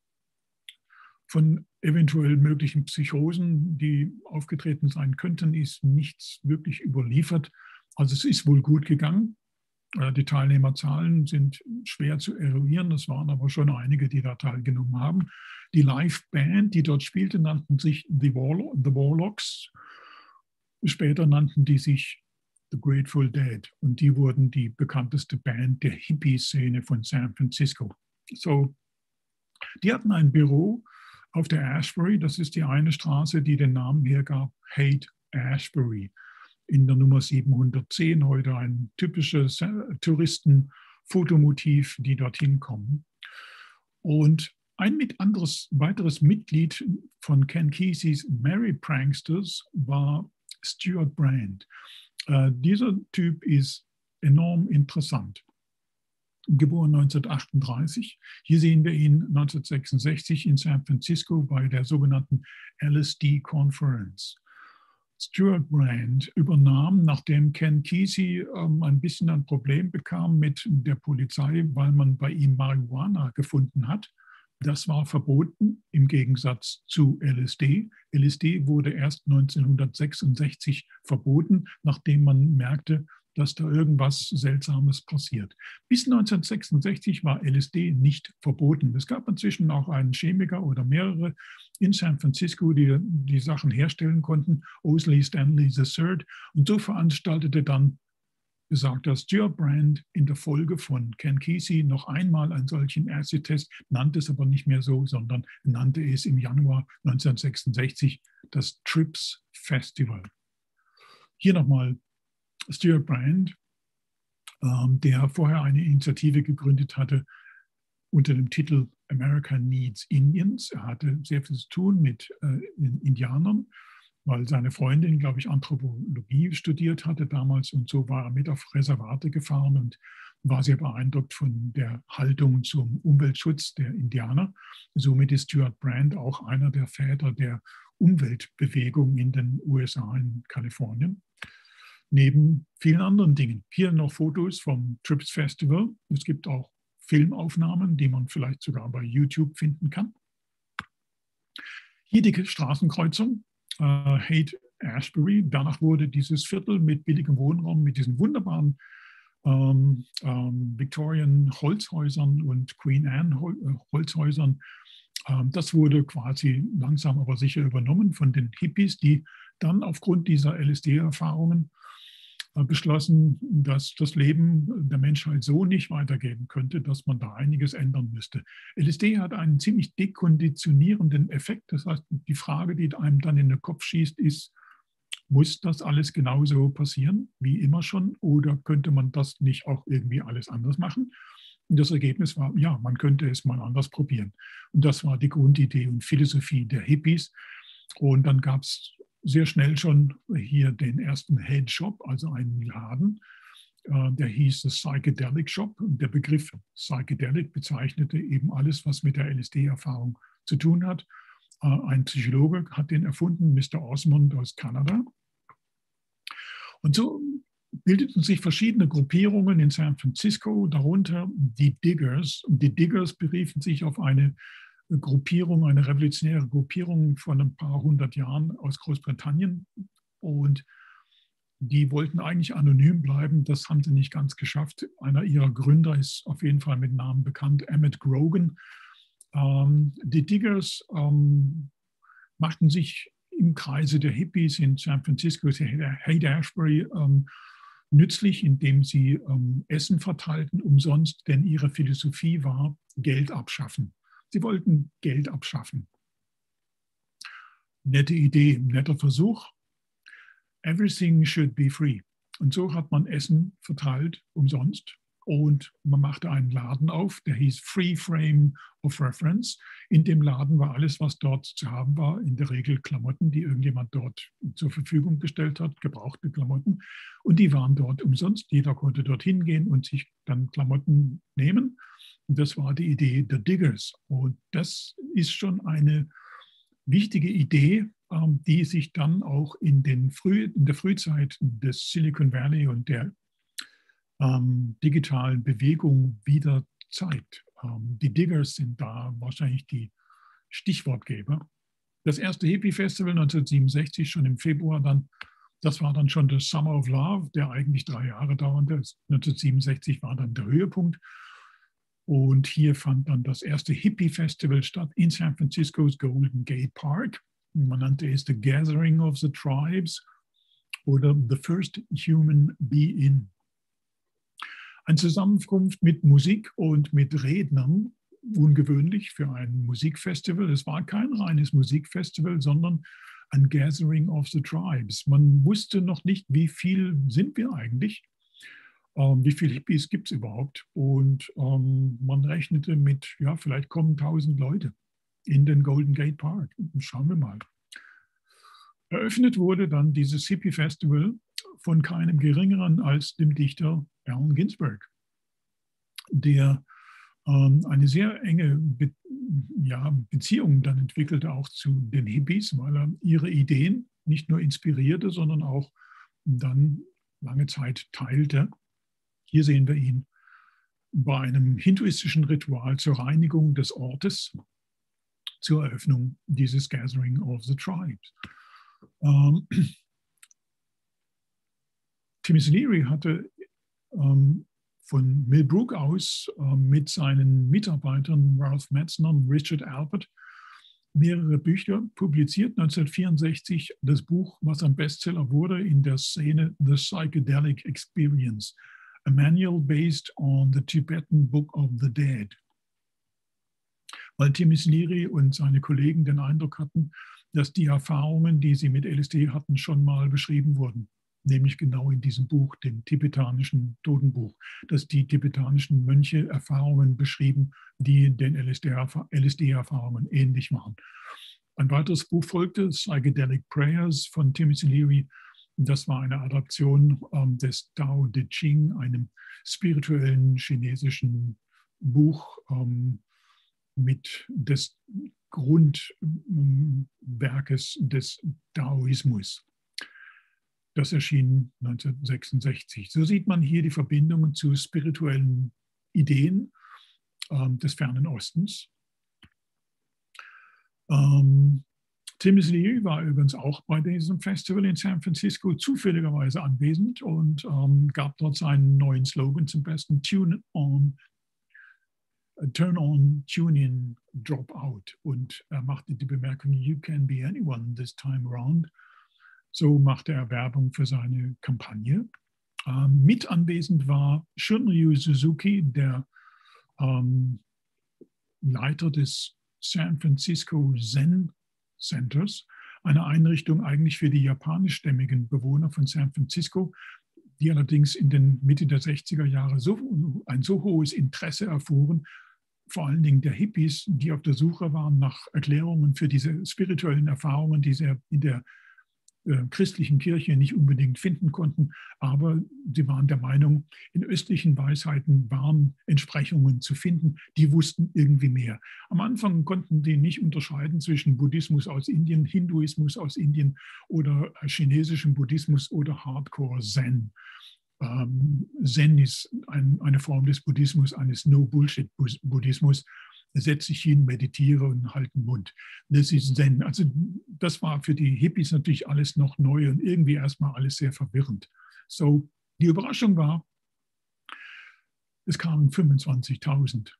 Von eventuell möglichen Psychosen, die aufgetreten sein könnten, ist nichts wirklich überliefert. Also es ist wohl gut gegangen. Die Teilnehmerzahlen sind schwer zu eruieren. Es waren aber schon einige, die da teilgenommen haben. Die Live-Band, die dort spielte, nannten sich The Warlocks. Später nannten die sich The Grateful Dead und die wurden die bekannteste Band der Hippie-Szene von San Francisco. So, die hatten ein Büro auf der Ashbury, das ist die eine Straße, die den Namen hergab, Haight-Ashbury, in der Nummer 710, heute ein typisches Touristenfotomotiv, die dorthin kommen. Und ein weiteres Mitglied von Ken Keseys Merry Pranksters war Stewart Brand. Dieser Typ ist enorm interessant. Geboren 1938. Hier sehen wir ihn 1966 in San Francisco bei der sogenannten LSD Conference. Stewart Brand übernahm, nachdem Ken Kesey ein bisschen ein Problem bekam mit der Polizei, weil man bei ihm Marihuana gefunden hat. Das war verboten im Gegensatz zu LSD. LSD wurde erst 1966 verboten, nachdem man merkte, dass da irgendwas Seltsames passiert. Bis 1966 war LSD nicht verboten. Es gab inzwischen auch einen Chemiker oder mehrere in San Francisco, die die Sachen herstellen konnten, Owsley Stanley III. Und so veranstaltete dann besagter Stewart Brand in der Folge von Ken Kesey noch einmal einen solchen Acid-Test, nannte es aber nicht mehr so, sondern nannte es im Januar 1966 das Trips Festival. Hier nochmal Stewart Brand, der vorher eine Initiative gegründet hatte unter dem Titel America Needs Indians. Er hatte sehr viel zu tun mit Indianern, weil seine Freundin, glaube ich, Anthropologie studiert hatte damals und so war er mit auf Reservate gefahren und war sehr beeindruckt von der Haltung zum Umweltschutz der Indianer. Somit ist Stewart Brand auch einer der Väter der Umweltbewegung in den USA, in Kalifornien, neben vielen anderen Dingen. Hier noch Fotos vom Trips Festival. Es gibt auch Filmaufnahmen, die man vielleicht sogar bei YouTube finden kann. Hier die Straßenkreuzung. Haight-Ashbury. Danach wurde dieses Viertel mit billigem Wohnraum, mit diesen wunderbaren Victorian Holzhäusern und Queen Anne Holzhäusern, das wurde quasi langsam aber sicher übernommen von den Hippies, die dann aufgrund dieser LSD-Erfahrungen beschlossen, dass das Leben der Menschheit so nicht weitergehen könnte, dass man da einiges ändern müsste. LSD hat einen ziemlich dekonditionierenden Effekt. Das heißt, die Frage, die einem dann in den Kopf schießt, ist, muss das alles genauso passieren wie immer schon oder könnte man das nicht auch irgendwie alles anders machen? Und das Ergebnis war, ja, man könnte es mal anders probieren. Und das war die Grundidee und Philosophie der Hippies. Und dann gab es sehr schnell schon hier den ersten Head Shop, also einen Laden, der hieß The Psychedelic Shop. Und der Begriff Psychedelic bezeichnete eben alles, was mit der LSD-Erfahrung zu tun hat. Ein Psychologe hat den erfunden, Mr. Osmond aus Kanada. Und so bildeten sich verschiedene Gruppierungen in San Francisco, darunter die Diggers. Und die Diggers beriefen sich auf eine Gruppierung, eine revolutionäre Gruppierung von ein paar hundert Jahren aus Großbritannien. Und die wollten eigentlich anonym bleiben. Das haben sie nicht ganz geschafft. Einer ihrer Gründer ist auf jeden Fall mit Namen bekannt, Emmett Grogan. Die Diggers machten sich im Kreise der Hippies in San Francisco, Haight-Ashbury, nützlich, indem sie Essen verteilten umsonst, denn ihre Philosophie war Geld abschaffen. Sie wollten Geld abschaffen. Nette Idee, netter Versuch. Everything should be free. Und so hat man Essen verteilt umsonst. Und man machte einen Laden auf, der hieß Free Frame of Reference. In dem Laden war alles, was dort zu haben war, in der Regel Klamotten, die irgendjemand dort zur Verfügung gestellt hat, gebrauchte Klamotten. Und die waren dort umsonst. Jeder konnte dorthin gehen und sich dann Klamotten nehmen. Und das war die Idee der Diggers. Und das ist schon eine wichtige Idee, die sich dann auch in der Frühzeit des Silicon Valley und der digitalen Bewegung wieder zeigt. Die Diggers sind da wahrscheinlich die Stichwortgeber. Das erste Hippie-Festival 1967, schon im Februar dann, das war dann schon das Summer of Love, der eigentlich 3 Jahre dauerte. 1967 war dann der Höhepunkt. Und hier fand dann das erste Hippie-Festival statt in San Franciscos Golden Gate Park. Man nannte es The Gathering of the Tribes oder The First Human Be-In. Eine Zusammenkunft mit Musik und mit Rednern, ungewöhnlich für ein Musikfestival. Es war kein reines Musikfestival, sondern ein Gathering of the Tribes. Man wusste noch nicht, wie viel sind wir eigentlich, wie viele Hippies gibt es überhaupt. Und man rechnete mit, ja, vielleicht kommen 1000 Leute in den Golden Gate Park. Schauen wir mal. Eröffnet wurde dann dieses Hippie-Festival von keinem Geringeren als dem Dichter Allen Ginsberg, der eine sehr enge Beziehung dann entwickelte auch zu den Hippies, weil er ihre Ideen nicht nur inspirierte, sondern auch dann lange Zeit teilte. Hier sehen wir ihn bei einem hinduistischen Ritual zur Reinigung des Ortes, zur Eröffnung dieses Gathering of the Tribes. Timothy Leary hatte von Millbrook aus mit seinen Mitarbeitern Ralph Metzner und Richard Albert mehrere Bücher publiziert. 1964 das Buch, was ein Bestseller wurde in der Szene, The Psychedelic Experience, a manual based on the Tibetan Book of the Dead. Weil Timothy Leary und seine Kollegen den Eindruck hatten, dass die Erfahrungen, die sie mit LSD hatten, schon mal beschrieben wurden. Nämlich genau in diesem Buch, dem tibetanischen Totenbuch, dass die tibetanischen Mönche Erfahrungen beschrieben, die den LSD-Erfahrungen ähnlich waren. Ein weiteres Buch folgte, Psychedelic Prayers von Timothy Leary. Das war eine Adaption des Tao Te Ching, einem spirituellen chinesischen Buch mit des Grundwerkes des Daoismus. Das erschien 1966. So sieht man hier die Verbindungen zu spirituellen Ideen des Fernen Ostens. Timothy Leary war übrigens auch bei diesem Festival in San Francisco zufälligerweise anwesend und gab dort seinen neuen Slogan zum Besten: Turn on, tune in, drop out. Und er machte die Bemerkung, you can be anyone this time around. So machte er Werbung für seine Kampagne. Mit anwesend war Shunryu Suzuki, der Leiter des San Francisco Zen Centers, eine Einrichtung eigentlich für die japanischstämmigen Bewohner von San Francisco, die allerdings in den Mitte der 60er Jahre ein so hohes Interesse erfuhren, vor allen Dingen der Hippies, die auf der Suche waren nach Erklärungen für diese spirituellen Erfahrungen, die sie in der christlichen Kirche nicht unbedingt finden konnten, aber sie waren der Meinung, in östlichen Weisheiten waren Entsprechungen zu finden, die wussten irgendwie mehr. Am Anfang konnten die nicht unterscheiden zwischen Buddhismus aus Indien, Hinduismus aus Indien oder chinesischem Buddhismus oder Hardcore Zen. Zen ist eine Form des Buddhismus, eines No-Bullshit-Buddhismus. Setz dich hin, meditiere und halt den Mund. Das ist Zen. Also das war für die Hippies natürlich alles noch neu und irgendwie erstmal alles sehr verwirrend. So, die Überraschung war, es kamen 25.000.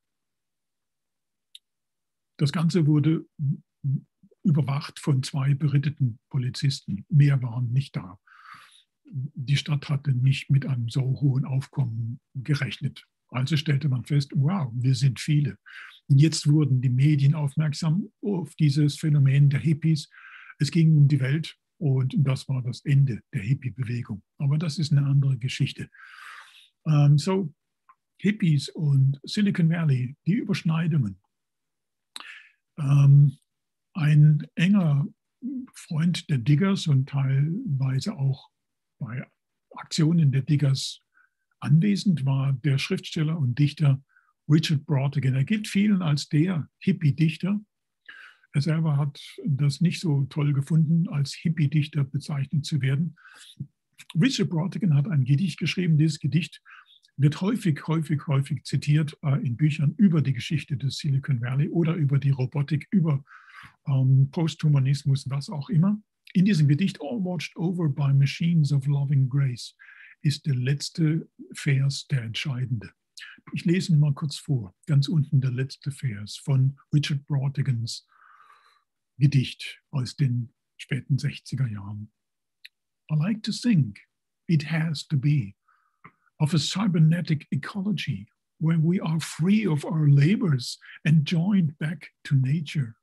Das Ganze wurde überwacht von 2 beritteten Polizisten. Mehr waren nicht da. Die Stadt hatte nicht mit einem so hohen Aufkommen gerechnet. Also stellte man fest, wow, wir sind viele. Und jetzt wurden die Medien aufmerksam auf dieses Phänomen der Hippies. Es ging um die Welt und das war das Ende der Hippie-Bewegung. Aber das ist eine andere Geschichte. So, Hippies und Silicon Valley, die Überschneidungen. Ein enger Freund der Diggers und teilweise auch bei Aktionen der Diggers anwesend war der Schriftsteller und Dichter Richard Brautigan. Er gilt vielen als der Hippie-Dichter. Er selber hat das nicht so toll gefunden, als Hippie-Dichter bezeichnet zu werden. Richard Brautigan hat ein Gedicht geschrieben. Dieses Gedicht wird häufig zitiert in Büchern über die Geschichte des Silicon Valley oder über die Robotik, über Posthumanismus, was auch immer. In diesem Gedicht, All Watched Over by Machines of Loving Grace, ist der letzte Vers der entscheidende. Ich lese ihn mal kurz vor. Ganz unten der letzte Vers von Richard Brautigans Gedicht aus den späten 60er Jahren. I like to think it has to be of a cybernetic ecology where we are free of our labors and joined back to nature.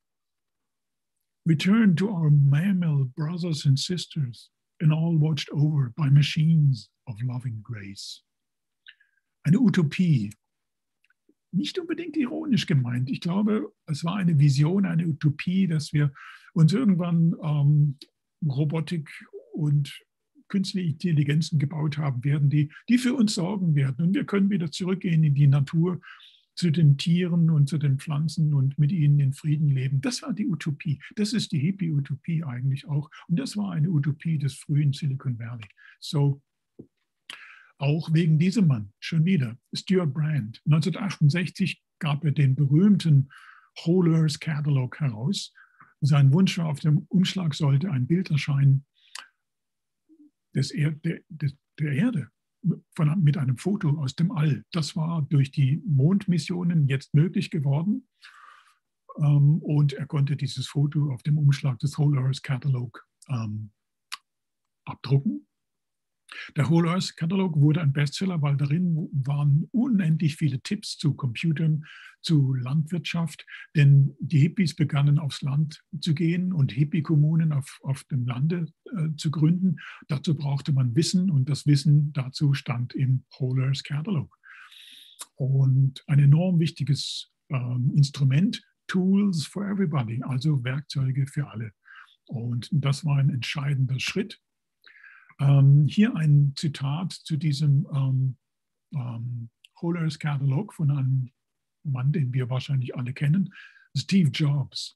Return to our mammal brothers and sisters and all watched over by machines of loving grace. Eine Utopie, nicht unbedingt ironisch gemeint. Ich glaube, es war eine Vision, eine Utopie, dass wir uns irgendwann Robotik und künstliche Intelligenzen gebaut haben werden, die für uns sorgen werden. Und wir können wieder zurückgehen in die Natur, zu den Tieren und zu den Pflanzen und mit ihnen in Frieden leben. Das war die Utopie. Das ist die Hippie-Utopie eigentlich auch. Und das war eine Utopie des frühen Silicon Valley. So, auch wegen diesem Mann, schon wieder, Stuart Brand. 1968 gab er den berühmten Whole Earth Catalog heraus. Sein Wunsch war, auf dem Umschlag sollte ein Bild erscheinen der Erde mit einem Foto aus dem All. Das war durch die Mondmissionen jetzt möglich geworden. Und er konnte dieses Foto auf dem Umschlag des Whole Earth Catalog abdrucken. Der Whole Earth Catalog wurde ein Bestseller, weil darin waren unendlich viele Tipps zu Computern, zu Landwirtschaft, denn die Hippies begannen aufs Land zu gehen und Hippie-Kommunen auf dem Lande zu gründen. Dazu brauchte man Wissen und das Wissen dazu stand im Whole Earth Catalog. Und ein enorm wichtiges Instrument, Tools for Everybody, also Werkzeuge für alle. Und das war ein entscheidender Schritt. Hier ein Zitat zu diesem Whole Earth Catalog von einem Mann, den wir wahrscheinlich alle kennen, Steve Jobs.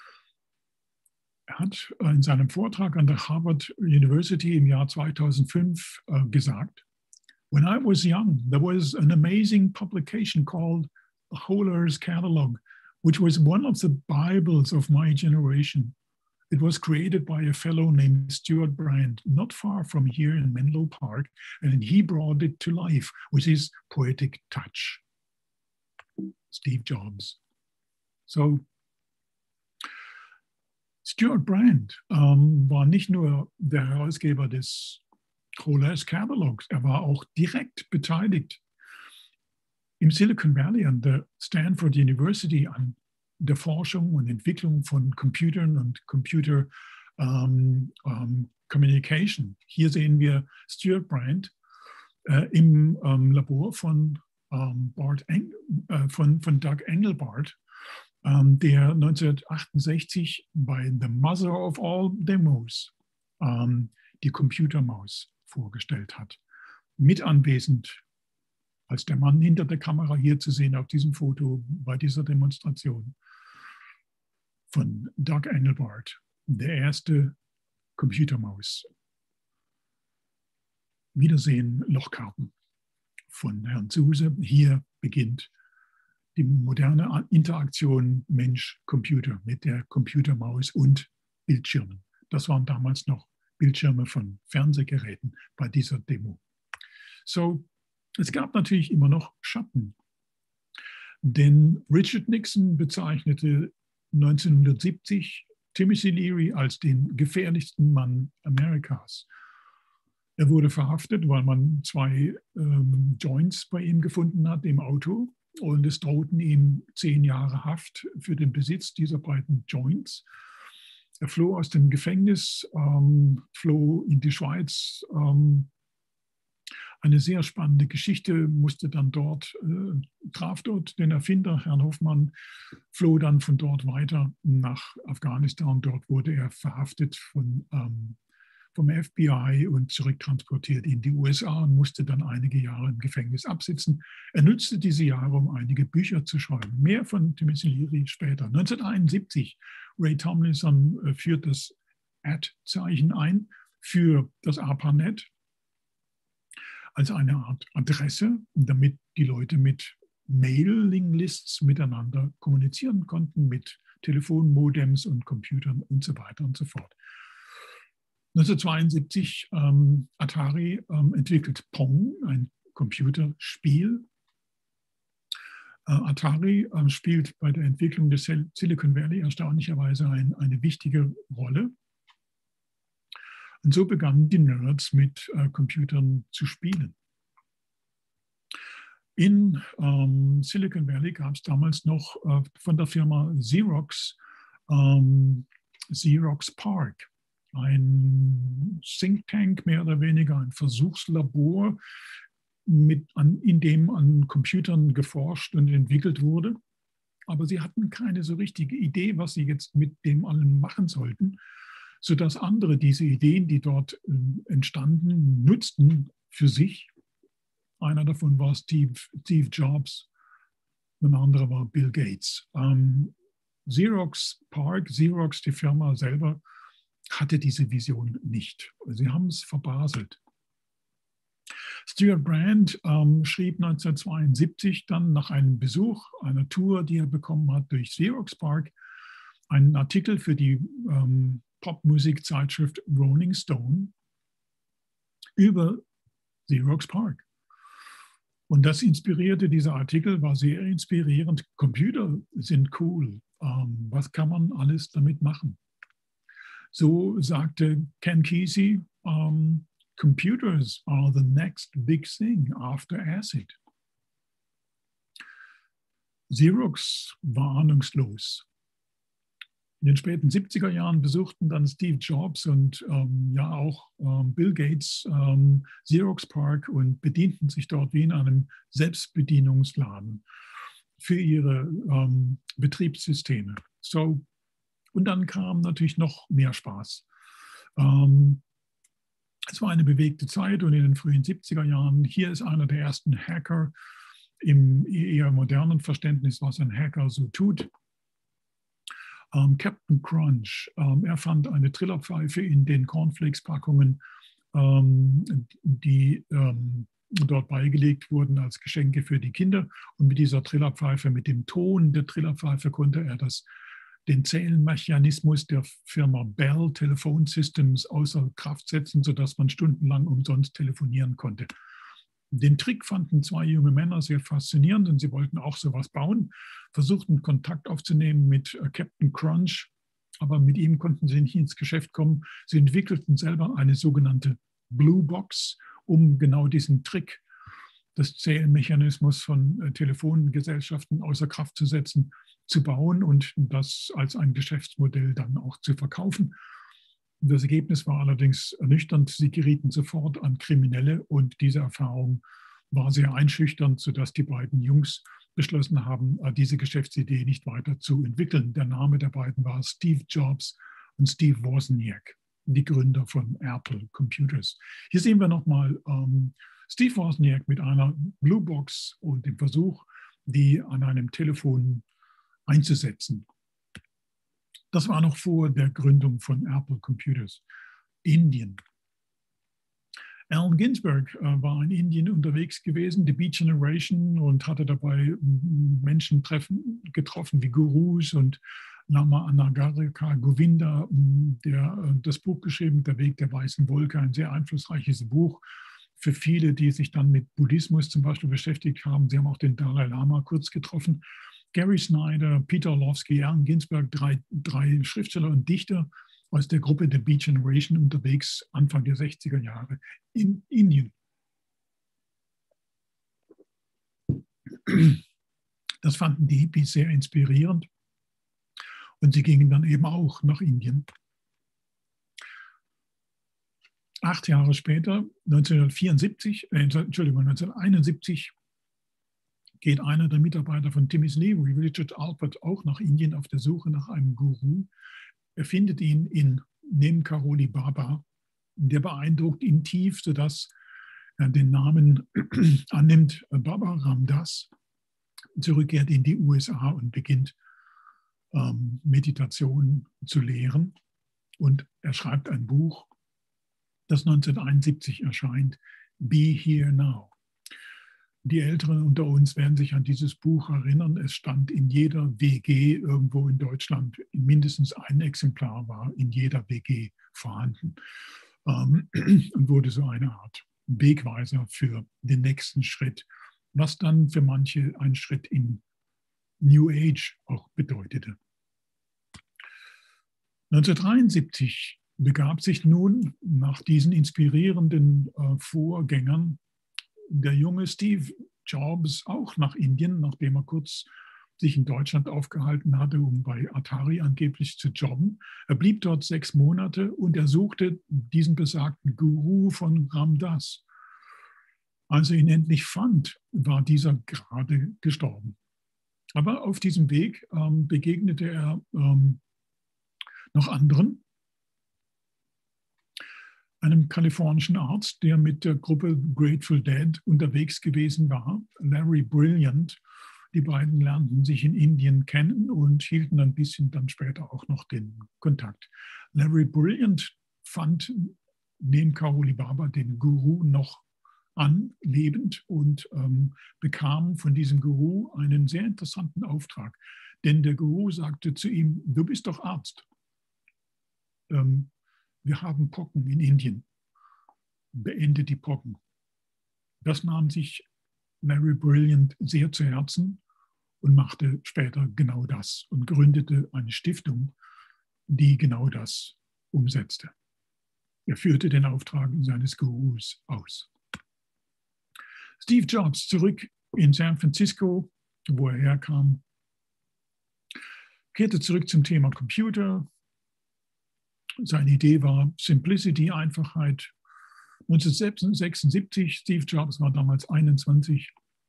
Er hat in seinem Vortrag an der Harvard University im Jahr 2005 gesagt, When I was young, there was an amazing publication called the Whole Earth Catalog, which was one of the Bibles of my generation. It was created by a fellow named Stuart Brand, not far from here in Menlo Park, and he brought it to life with his poetic touch. Steve Jobs. So, Stuart Brand war nicht nur der Herausgeber des Whole Earth Catalogs, er war auch direkt beteiligt im Silicon Valley an der Stanford University an der Forschung und Entwicklung von Computern und Computer Communication. Hier sehen wir Stuart Brand im Labor von Doug Engelbart, der 1968 bei The Mother of All Demos die Computermaus vorgestellt hat. Mit anwesend als der Mann hinter der Kamera hier zu sehen auf diesem Foto bei dieser Demonstration von Doug Engelbart, der erste Computermaus. Wiedersehen, Lochkarten von Herrn Zuse. Hier beginnt die moderne Interaktion Mensch-Computer mit der Computermaus und Bildschirmen. Das waren damals noch Bildschirme von Fernsehgeräten bei dieser Demo. So, es gab natürlich immer noch Schatten. Denn Richard Nixon bezeichnete 1970 Timothy Leary als den gefährlichsten Mann Amerikas. Er wurde verhaftet, weil man 2 Joints bei ihm gefunden hat im Auto. Und es drohten ihm 10 Jahre Haft für den Besitz dieser beiden Joints. Er floh aus dem Gefängnis, floh in die Schweiz. Eine sehr spannende Geschichte, musste dann dort, traf dort den Erfinder, Herrn Hoffmann, floh dann von dort weiter nach Afghanistan. Dort wurde er verhaftet vom FBI und zurücktransportiert in die USA und musste dann einige Jahre im Gefängnis absitzen. Er nutzte diese Jahre, um einige Bücher zu schreiben. Mehr von Timothy Leary später. 1971, Ray Tomlinson führt das @Zeichen ein für das ARPANET als eine Art Adresse, damit die Leute mit Mailing-Lists miteinander kommunizieren konnten, mit Telefonmodems und Computern und so weiter und so fort. 1972 Atari entwickelt Pong, ein Computerspiel. Atari spielt bei der Entwicklung des Silicon Valley erstaunlicherweise eine wichtige Rolle. Und so begannen die Nerds mit Computern zu spielen. In Silicon Valley gab es damals noch von der Firma Xerox Xerox PARC, ein Think Tank mehr oder weniger, ein Versuchslabor, in dem an Computern geforscht und entwickelt wurde. Aber sie hatten keine so richtige Idee, was sie jetzt mit dem allen machen sollten, sodass andere diese Ideen, die dort entstanden, nutzten für sich. Einer davon war Steve Jobs, ein anderer war Bill Gates. Xerox PARC, Xerox, die Firma selber, hatte diese Vision nicht. Sie haben es verbaselt. Stuart Brand schrieb 1972 dann nach einem Besuch, einer Tour, die er bekommen hat durch Xerox PARC, einen Artikel für die Popmusikzeitschrift Rolling Stone über Xerox PARC. Und das inspirierte, dieser Artikel war sehr inspirierend. Computer sind cool. Was kann man alles damit machen? So sagte Ken Kesey, Computers are the next big thing after ACID. Xerox war ahnungslos. In den späten 70er Jahren besuchten dann Steve Jobs und auch Bill Gates Xerox PARC und bedienten sich dort wie in einem Selbstbedienungsladen für ihre Betriebssysteme. So, und dann kam natürlich noch mehr Spaß. Es war eine bewegte Zeit und in den frühen 70er Jahren, hier ist einer der ersten Hacker im eher modernen Verständnis, was ein Hacker so tut. Captain Crunch, er fand eine Trillerpfeife in den Cornflakes-Packungen, die dort beigelegt wurden als Geschenke für die Kinder. Und mit dieser Trillerpfeife, mit dem Ton der Trillerpfeife konnte er den Zählmechanismus der Firma Bell Telephone Systems außer Kraft setzen, sodass man stundenlang umsonst telefonieren konnte. Den Trick fanden 2 junge Männer sehr faszinierend und sie wollten auch sowas bauen, versuchten Kontakt aufzunehmen mit Captain Crunch, aber mit ihm konnten sie nicht ins Geschäft kommen. Sie entwickelten selber eine sogenannte Blue Box, um genau diesen Trick des Zählmechanismus von Telefongesellschaften außer Kraft zu setzen, zu bauen und das als ein Geschäftsmodell dann auch zu verkaufen. Das Ergebnis war allerdings ernüchternd. Sie gerieten sofort an Kriminelle und diese Erfahrung war sehr einschüchternd, sodass die beiden Jungs beschlossen haben, diese Geschäftsidee nicht weiter zu entwickeln. Der Name der beiden war Steve Jobs und Steve Wozniak. die Gründer von Apple Computers. Hier sehen wir nochmal Steve Wozniak mit einer Blue Box und dem Versuch, die an einem Telefon einzusetzen. Das war noch vor der Gründung von Apple Computers. Indien. Allen Ginsberg war in Indien unterwegs gewesen, die Beat Generation, und hatte dabei Menschen getroffen wie Gurus und Lama Anagarika Govinda, der das Buch geschrieben, Der Weg der weißen Wolke, ein sehr einflussreiches Buch für viele, die sich dann mit Buddhismus zum Beispiel beschäftigt haben. Sie haben auch den Dalai Lama kurz getroffen. Gary Snyder, Peter Orlovsky, Allen Ginsberg, drei Schriftsteller und Dichter aus der Gruppe der Beat Generation unterwegs Anfang der 60er Jahre in Indien. Das fanden die Hippies sehr inspirierend und sie gingen dann eben auch nach Indien. 8 Jahre später, 1971, geht einer der Mitarbeiter von Timmins Leary, Richard Alpert, auch nach Indien auf der Suche nach einem Guru. Er findet ihn in Neem Karoli Baba. Der beeindruckt ihn tief, sodass er den Namen annimmt, Baba Ram Das, zurückkehrt in die USA und beginnt Meditation zu lehren. Und er schreibt ein Buch, das 1971 erscheint, Be Here Now. Die Älteren unter uns werden sich an dieses Buch erinnern. Es stand in jeder WG irgendwo in Deutschland, mindestens ein Exemplar war in jeder WG vorhanden und wurde so eine Art Wegweiser für den nächsten Schritt, was dann für manche ein Schritt in New Age auch bedeutete. 1973 begab sich nun nach diesen inspirierenden Vorgängern der junge Steve Jobs auch nach Indien, nachdem er kurz sich in Deutschland aufgehalten hatte, um bei Atari angeblich zu jobben. Er blieb dort 6 Monate und er suchte diesen besagten Guru von Ram Dass. Als er ihn endlich fand, war dieser gerade gestorben. Aber auf diesem Weg begegnete er noch anderen. Einem kalifornischen Arzt, der mit der Gruppe Grateful Dead unterwegs gewesen war, Larry Brilliant. Die beiden lernten sich in Indien kennen und hielten ein bisschen dann später auch noch den Kontakt. Larry Brilliant fand neben Karoli Baba den Guru noch an, lebend, und bekam von diesem Guru einen sehr interessanten Auftrag. Denn der Guru sagte zu ihm, du bist doch Arzt. Wir haben Pocken in Indien. Beende die Pocken. Das nahm sich Larry Brilliant sehr zu Herzen und machte später genau das und gründete eine Stiftung, die genau das umsetzte. Er führte den Auftrag seines Gurus aus. Steve Jobs zurück in San Francisco, wo er herkam, kehrte zurück zum Thema Computer. Seine Idee war Simplicity, Einfachheit. 1976, Steve Jobs war damals 21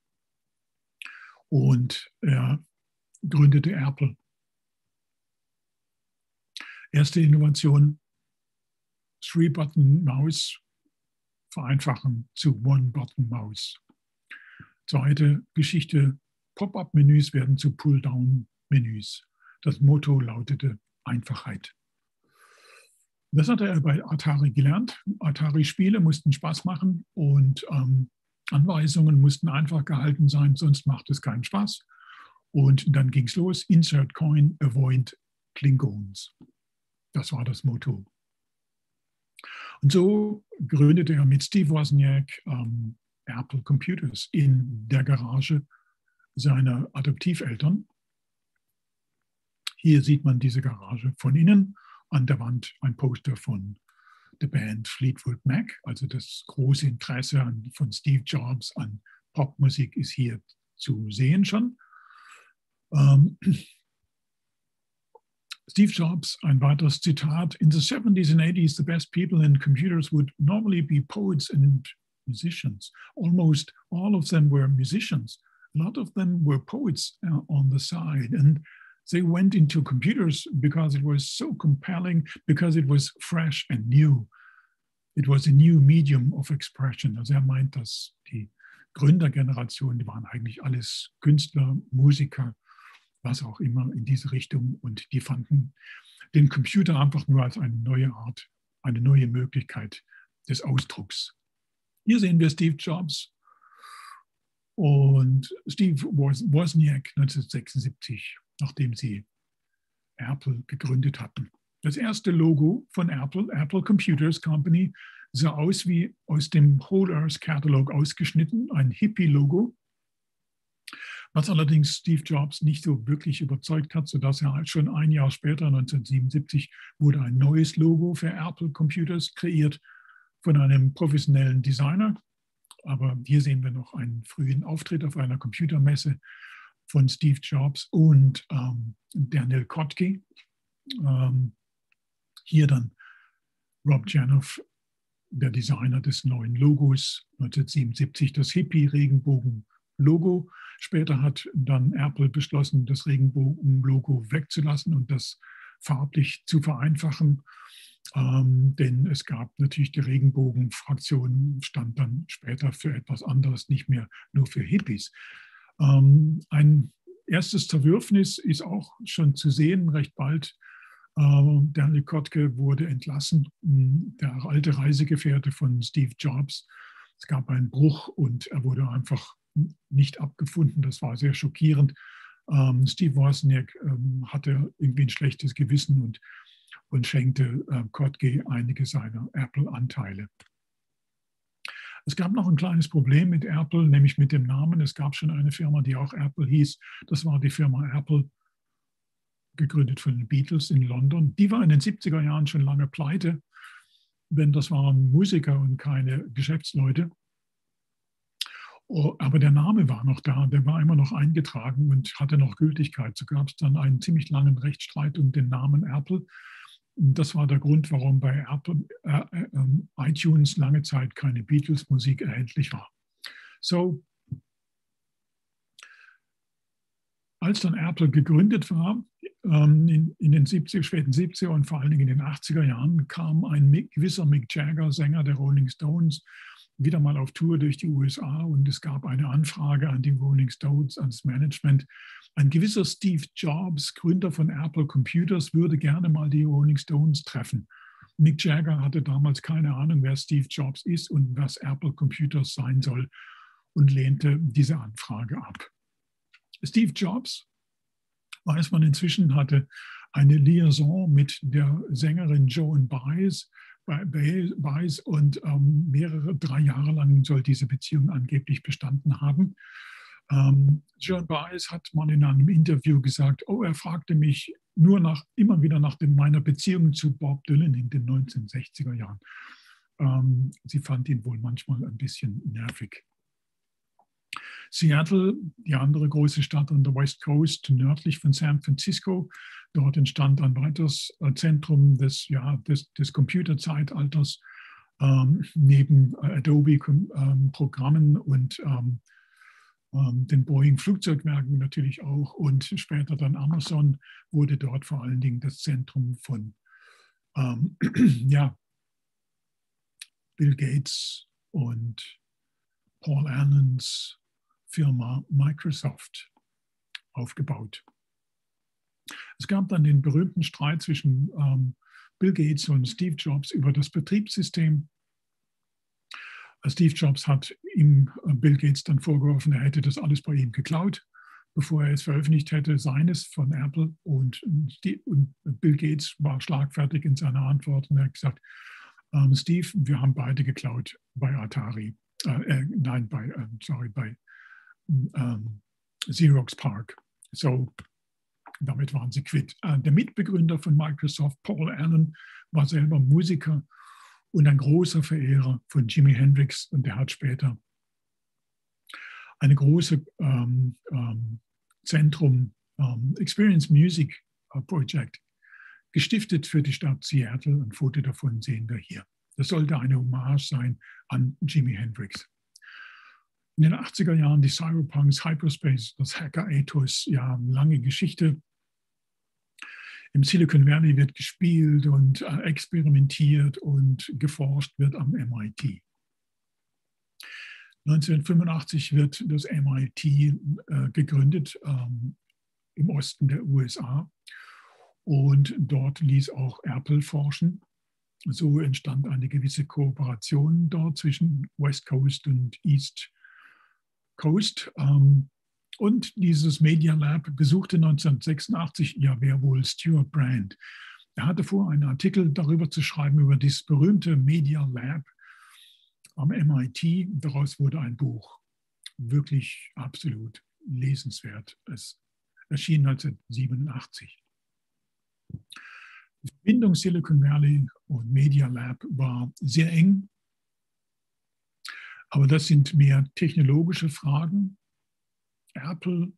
und er gründete Apple. Erste Innovation, 3-Button-Maus vereinfachen zu One-Button-Maus. Zweite Geschichte, Pop-up-Menüs werden zu Pull-down-Menüs. Das Motto lautete Einfachheit. Das hatte er bei Atari gelernt. Atari-Spiele mussten Spaß machen und Anweisungen mussten einfach gehalten sein, sonst macht es keinen Spaß. Und dann ging es los, Insert Coin, Avoid Klingons. Das war das Motto. Und so gründete er mit Steve Wozniak Apple Computers in der Garage seiner Adoptiveltern. Hier sieht man diese Garage von innen. An der Wand ein Poster von der Band Fleetwood Mac. Also das große Interesse von Steve Jobs an Popmusik ist hier zu sehen schon. Steve Jobs, ein weiteres Zitat, in the 70s and 80s, the best people in computers would normally be poets and musicians. Almost all of them were musicians. A lot of them were poets on the side. And They went into computers because it was so compelling, because it was fresh and new. It was a new medium of expression. Also meint, dass die Gründergeneration, die waren eigentlich alles Künstler, Musiker, was auch immer in diese Richtung. Und die fanden den Computer einfach nur als eine neue Art, eine neue Möglichkeit des Ausdrucks. Hier sehen wir Steve Jobs und Steve Wozniak 1976, nachdem sie Apple gegründet hatten. Das erste Logo von Apple, Apple Computers Company, sah aus wie aus dem Whole Earth Catalog ausgeschnitten, ein Hippie-Logo, was allerdings Steve Jobs nicht so wirklich überzeugt hat, sodass er halt schon ein Jahr später, 1977, wurde ein neues Logo für Apple Computers kreiert von einem professionellen Designer. Aber hier sehen wir noch einen frühen Auftritt auf einer Computermesse von Steve Jobs und Daniel Kotke. Hier dann Rob Janoff, der Designer des neuen Logos, 1977 das Hippie-Regenbogen-Logo. Später hat dann Apple beschlossen, das Regenbogen-Logo wegzulassen und das farblich zu vereinfachen. Denn es gab natürlich die Regenbogen-Fraktion, stand dann später für etwas anderes, nicht mehr nur für Hippies. Ein erstes Zerwürfnis ist auch schon zu sehen, recht bald. Daniel Kotke wurde entlassen, der alte Reisegefährte von Steve Jobs. Es gab einen Bruch und er wurde einfach nicht abgefunden. Das war sehr schockierend. Steve Wozniak hatte irgendwie ein schlechtes Gewissen und schenkte Kotke einige seiner Apple-Anteile. Es gab noch ein kleines Problem mit Apple, nämlich mit dem Namen. Es gab schon eine Firma, die auch Apple hieß. Das war die Firma Apple, gegründet von den Beatles in London. Die war in den 70er Jahren schon lange pleite, denn das waren Musiker und keine Geschäftsleute. Aber der Name war noch da, der war immer noch eingetragen und hatte noch Gültigkeit. So gab es dann einen ziemlich langen Rechtsstreit um den Namen Apple. Und das war der Grund, warum bei Apple, iTunes lange Zeit keine Beatles-Musik erhältlich war. So, als dann Apple gegründet war, in den späten 70er und vor allen Dingen in den 80er Jahren, kam ein gewisser Mick Jagger, Sänger der Rolling Stones, wieder mal auf Tour durch die USA und es gab eine Anfrage an die Rolling Stones, ans Management. Ein gewisser Steve Jobs, Gründer von Apple Computers, würde gerne mal die Rolling Stones treffen. Mick Jagger hatte damals keine Ahnung, wer Steve Jobs ist und was Apple Computers sein soll und lehnte diese Anfrage ab. Steve Jobs, weiß man inzwischen, hatte eine Liaison mit der Sängerin Joan Baez und 3 Jahre lang soll diese Beziehung angeblich bestanden haben. Joan Baez hat mal in einem Interview gesagt, er fragte mich immer wieder nach meiner Beziehung zu Bob Dylan in den 1960er Jahren. Sie fand ihn wohl manchmal ein bisschen nervig. Seattle, die andere große Stadt an der West Coast, nördlich von San Francisco. Dort entstand ein weiteres Zentrum des Computerzeitalters, neben Adobe-Programmen und den Boeing-Flugzeugwerken natürlich auch. Und später dann Amazon wurde dort vor allen Dingen das Zentrum von Bill Gates und Paul Allens Firma Microsoft aufgebaut. Es gab dann den berühmten Streit zwischen Bill Gates und Steve Jobs über das Betriebssystem. Steve Jobs hat ihm Bill Gates dann vorgeworfen, er hätte das alles bei ihm geklaut, bevor er es veröffentlicht hätte, seines von Apple. Und Bill Gates war schlagfertig in seiner Antwort und er hat gesagt, Steve, wir haben beide geklaut bei Atari. Bei Xerox PARC. So, damit waren sie quitt. Der Mitbegründer von Microsoft, Paul Allen, war selber Musiker und ein großer Verehrer von Jimi Hendrix. Und der hat später eine große Zentrum Experience Music Project gestiftet für die Stadt Seattle. Ein Foto davon sehen wir hier. Das sollte eine Hommage sein an Jimi Hendrix. In den 80er Jahren die Cyberpunks, Hyperspace, das Hacker-Ethos, ja, lange Geschichte. Im Silicon Valley wird gespielt und experimentiert und geforscht wird am MIT. 1985 wird das MIT gegründet im Osten der USA und dort ließ auch Apple forschen. So entstand eine gewisse Kooperation dort zwischen West Coast und East Coast. Und dieses Media Lab besuchte 1986, ja, wer wohl, Stewart Brand. Er hatte vor, einen Artikel darüber zu schreiben, über dieses berühmte Media Lab am MIT. Daraus wurde ein Buch, wirklich absolut lesenswert. Es erschien 1987. Die Verbindung Silicon Valley und Media Lab war sehr eng, aber das sind mehr technologische Fragen. Apple,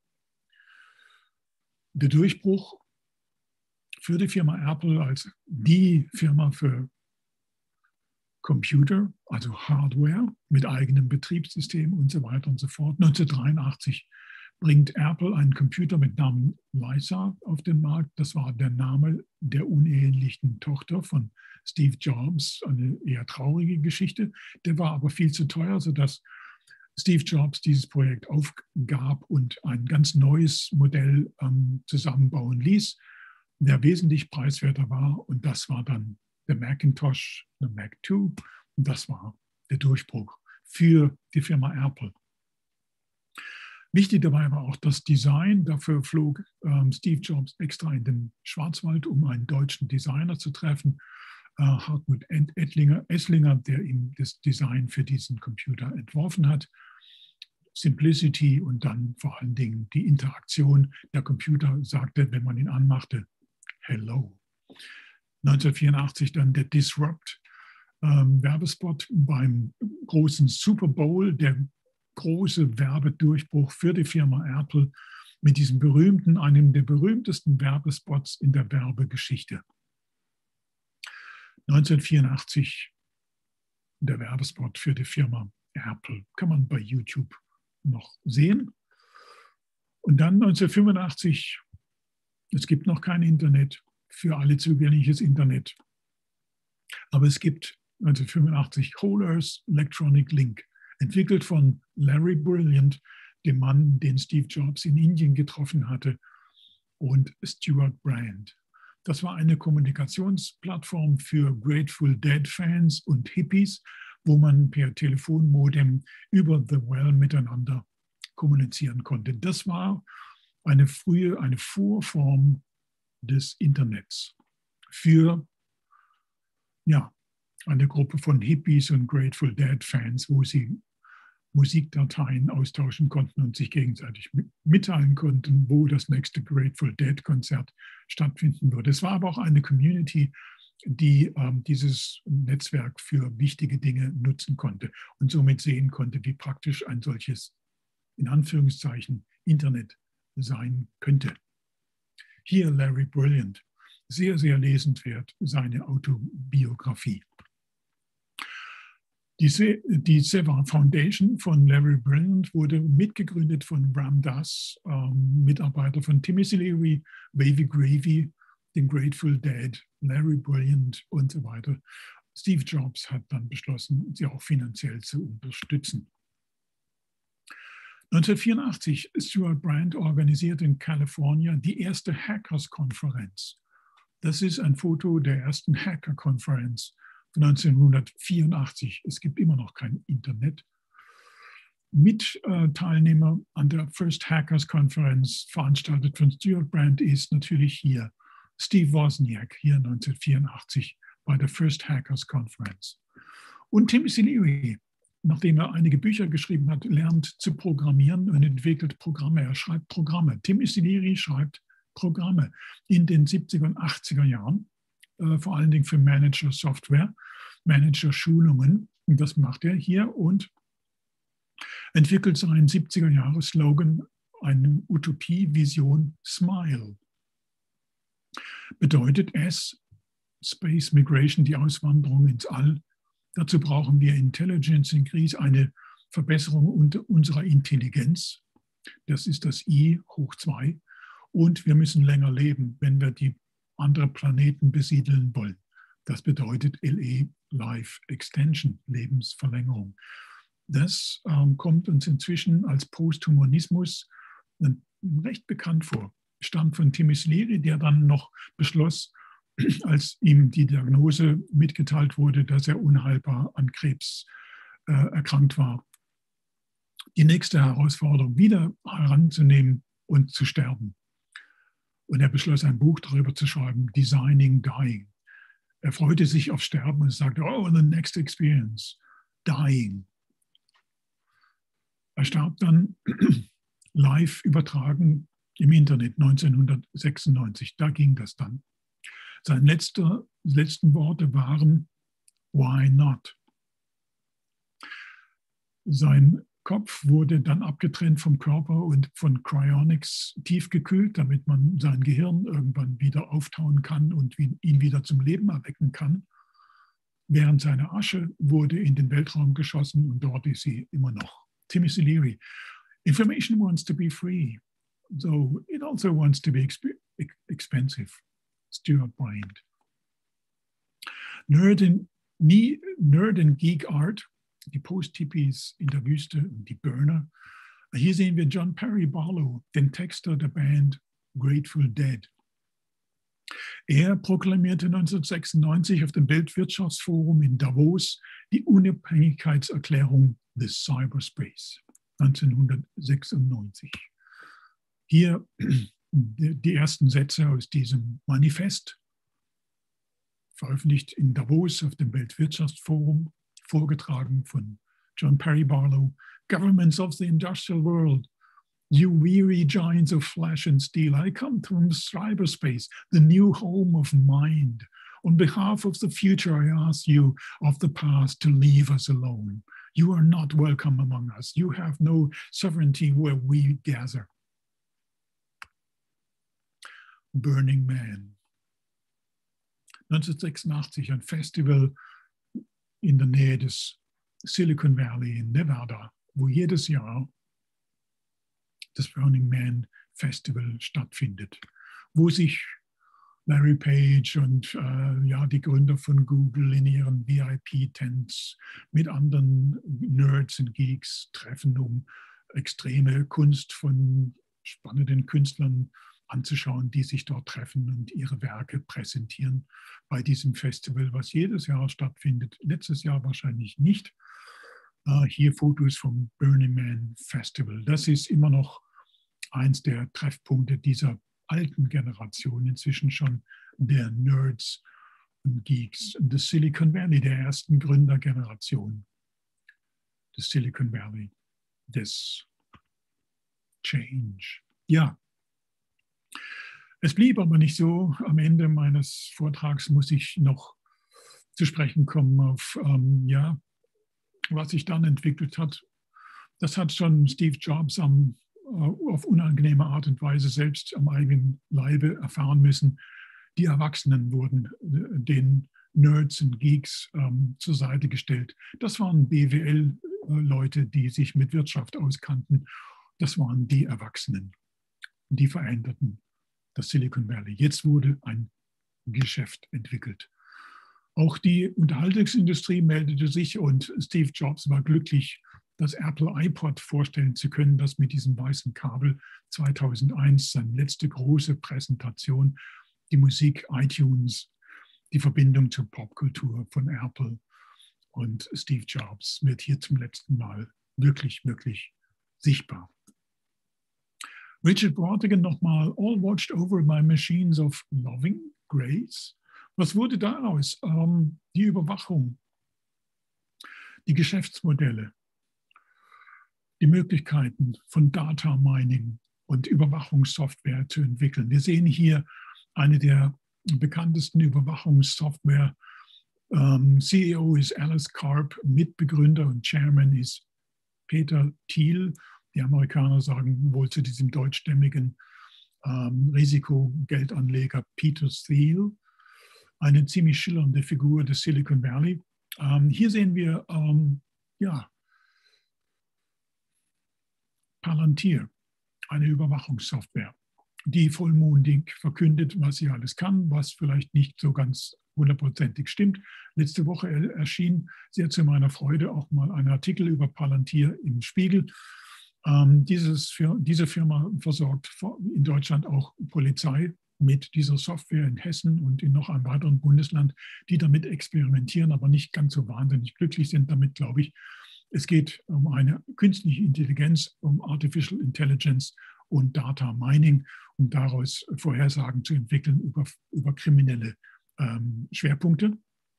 der Durchbruch für die Firma Apple als die Firma für Computer, also Hardware mit eigenem Betriebssystem und so weiter und so fort. 1983 bringt Apple einen Computer mit Namen Lisa auf den Markt. Das war der Name der unehelichen Tochter von Steve Jobs, eine eher traurige Geschichte. Der war aber viel zu teuer, sodass Steve Jobs dieses Projekt aufgab und ein ganz neues Modell zusammenbauen ließ, der wesentlich preiswerter war. Und das war dann der Macintosh, der Mac II. Und das war der Durchbruch für die Firma Apple. Wichtig dabei war auch das Design. Dafür flog Steve Jobs extra in den Schwarzwald, um einen deutschen Designer zu treffen, Hartmut Esslinger, der ihm das Design für diesen Computer entworfen hat. Simplicity und dann vor allen Dingen die Interaktion. Der Computer sagte, wenn man ihn anmachte, Hello. 1984 dann der Disrupt Werbespot beim großen Super Bowl, der große Werbedurchbruch für die Firma Apple mit diesem berühmten, einem der berühmtesten Werbespots in der Werbegeschichte. 1984 der Werbespot für die Firma Apple. Kann man bei YouTube noch sehen. Und dann 1985, es gibt noch kein Internet, für alle zugängliches Internet. Aber es gibt 1985 Whole Earth Electronic Link, entwickelt von Larry Brilliant, dem Mann, den Steve Jobs in Indien getroffen hatte, und Stewart Brand. Das war eine Kommunikationsplattform für Grateful Dead-Fans und Hippies, wo man per Telefonmodem über The Well miteinander kommunizieren konnte. Das war eine Vorform des Internets für eine Gruppe von Hippies und Grateful Dead-Fans, wo sie Musikdateien austauschen konnten und sich gegenseitig mitteilen konnten, wo das nächste Grateful Dead-Konzert stattfinden würde. Es war aber auch eine Community, die dieses Netzwerk für wichtige Dinge nutzen konnte und somit sehen konnte, wie praktisch ein solches, in Anführungszeichen, Internet sein könnte. Hier Larry Brilliant, sehr, sehr lesenswert, seine Autobiografie. Die Seva Foundation von Larry Brilliant wurde mitgegründet von Ram Dass, Mitarbeiter von Timothy Leary, Wavy Gravy, den Grateful Dead, Larry Brilliant und so weiter. Steve Jobs hat dann beschlossen, sie auch finanziell zu unterstützen. 1984, Stewart Brand organisiert in Kalifornien die erste Hackers-Konferenz. Das ist ein Foto der ersten Hacker-Konferenz von 1984. Es gibt immer noch kein Internet. Mitteilnehmer an der First Hackers-Konferenz, veranstaltet von Stewart Brand, ist natürlich hier Steve Wozniak, hier 1984 bei der First Hackers Conference. Und Timothy Leary, nachdem er einige Bücher geschrieben hat, lernt zu programmieren und entwickelt Programme. Er schreibt Programme. Timothy Leary schreibt Programme in den 70er und 80er Jahren, vor allen Dingen für Manager-Software, Manager-Schulungen. Und das macht er hier und entwickelt seinen 70er-Jahres-Slogan, eine Utopie-Vision Smile. Bedeutet es, Space Migration, die Auswanderung ins All. Dazu brauchen wir Intelligence Increase, eine Verbesserung unserer Intelligenz. Das ist das I hoch 2. Und wir müssen länger leben. Wenn wir die andere Planeten besiedeln wollen. Das bedeutet LE, Life Extension, Lebensverlängerung. Das kommt uns inzwischen als Posthumanismus recht bekannt vor. Stammt von Timothy Leary, der dann noch beschloss, als ihm die Diagnose mitgeteilt wurde, dass er unheilbar an Krebs erkrankt war, die nächste Herausforderung wieder heranzunehmen und zu sterben. Und er beschloss, ein Buch darüber zu schreiben, Designing Dying. Er freute sich auf Sterben und sagte, oh, the next experience, dying. Er starb dann live übertragen im Internet 1996. Da ging das dann. Seine letzten Worte waren, why not? Sein Kopf wurde dann abgetrennt vom Körper und von Cryonics tiefgekühlt, damit man sein Gehirn irgendwann wieder auftauen kann und ihn wieder zum Leben erwecken kann. Während seine Asche wurde in den Weltraum geschossen und dort ist sie immer noch. Timothy Leary. Information wants to be free, though it also wants to be expensive. Stuart Bryant. Nerd and Geek Art, die Post-Hippies in der Wüste und die Burner. Hier sehen wir John Perry Barlow, den Texter der Band Grateful Dead. Er proklamierte 1996 auf dem Weltwirtschaftsforum in Davos die Unabhängigkeitserklärung des Cyberspace 1996. Hier die ersten Sätze aus diesem Manifest, veröffentlicht in Davos auf dem Weltwirtschaftsforum, vorgetragen von John Perry Barlow. Governments of the industrial world, you weary giants of flesh and steel, I come from cyberspace, the new home of mind. On behalf of the future, I ask you of the past to leave us alone. You are not welcome among us. You have no sovereignty where we gather. Burning Man. 1986 ein Festival in der Nähe des Silicon Valley in Nevada, wo jedes Jahr das Burning Man Festival stattfindet, wo sich Larry Page und die Gründer von Google in ihren VIP-Tents mit anderen Nerds und Geeks treffen, um extreme Kunst von spannenden Künstlern anzuschauen, die sich dort treffen und ihre Werke präsentieren bei diesem Festival, was jedes Jahr stattfindet. Letztes Jahr wahrscheinlich nicht. Hier Fotos vom Burning Man Festival. Das ist immer noch eins der Treffpunkte dieser alten Generation, inzwischen schon der Nerds und Geeks des Silicon Valley, der ersten Gründergeneration des Silicon Valley, des Change. Ja, es blieb aber nicht so. Am Ende meines Vortrags muss ich noch zu sprechen kommen auf, was sich dann entwickelt hat. Das hat schon Steve Jobs auf unangenehme Art und Weise selbst am eigenen Leibe erfahren müssen. Die Erwachsenen wurden den Nerds und Geeks zur Seite gestellt. Das waren BWL-Leute, die sich mit Wirtschaft auskannten. Das waren die Erwachsenen, die veränderten das Silicon Valley. Jetzt wurde ein Geschäft entwickelt. Auch die Unterhaltungsindustrie meldete sich und Steve Jobs war glücklich, das Apple iPod vorstellen zu können, das mit diesem weißen Kabel 2001 seine letzte große Präsentation, die Musik iTunes, die Verbindung zur Popkultur von Apple und Steve Jobs wird hier zum letzten Mal wirklich, wirklich sichtbar. Richard Brautigan nochmal, all watched over by machines of loving grace. Was wurde daraus? Die Überwachung, die Geschäftsmodelle, die Möglichkeiten von Data Mining und Überwachungssoftware zu entwickeln. Wir sehen hier eine der bekanntesten Überwachungssoftware. CEO ist Alice Karp, Mitbegründer und Chairman ist Peter Thiel. Die Amerikaner sagen wohl zu diesem deutschstämmigen Risikogeldanleger Peter Thiel. Eine ziemlich schillernde Figur des Silicon Valley. Hier sehen wir Palantir, eine Überwachungssoftware. die vollmundig verkündet, was sie alles kann, was vielleicht nicht so ganz hundertprozentig stimmt. Letzte Woche erschien sehr zu meiner Freude auch mal ein Artikel über Palantir im Spiegel. Diese Firma versorgt in Deutschland auch Polizei mit dieser Software in Hessen und in noch einem weiteren Bundesland, die damit experimentieren, aber nicht ganz so wahnsinnig glücklich sind damit, glaube ich. Es geht um eine künstliche Intelligenz, um Artificial Intelligence und Data Mining, um daraus Vorhersagen zu entwickeln über kriminelle Schwerpunkte.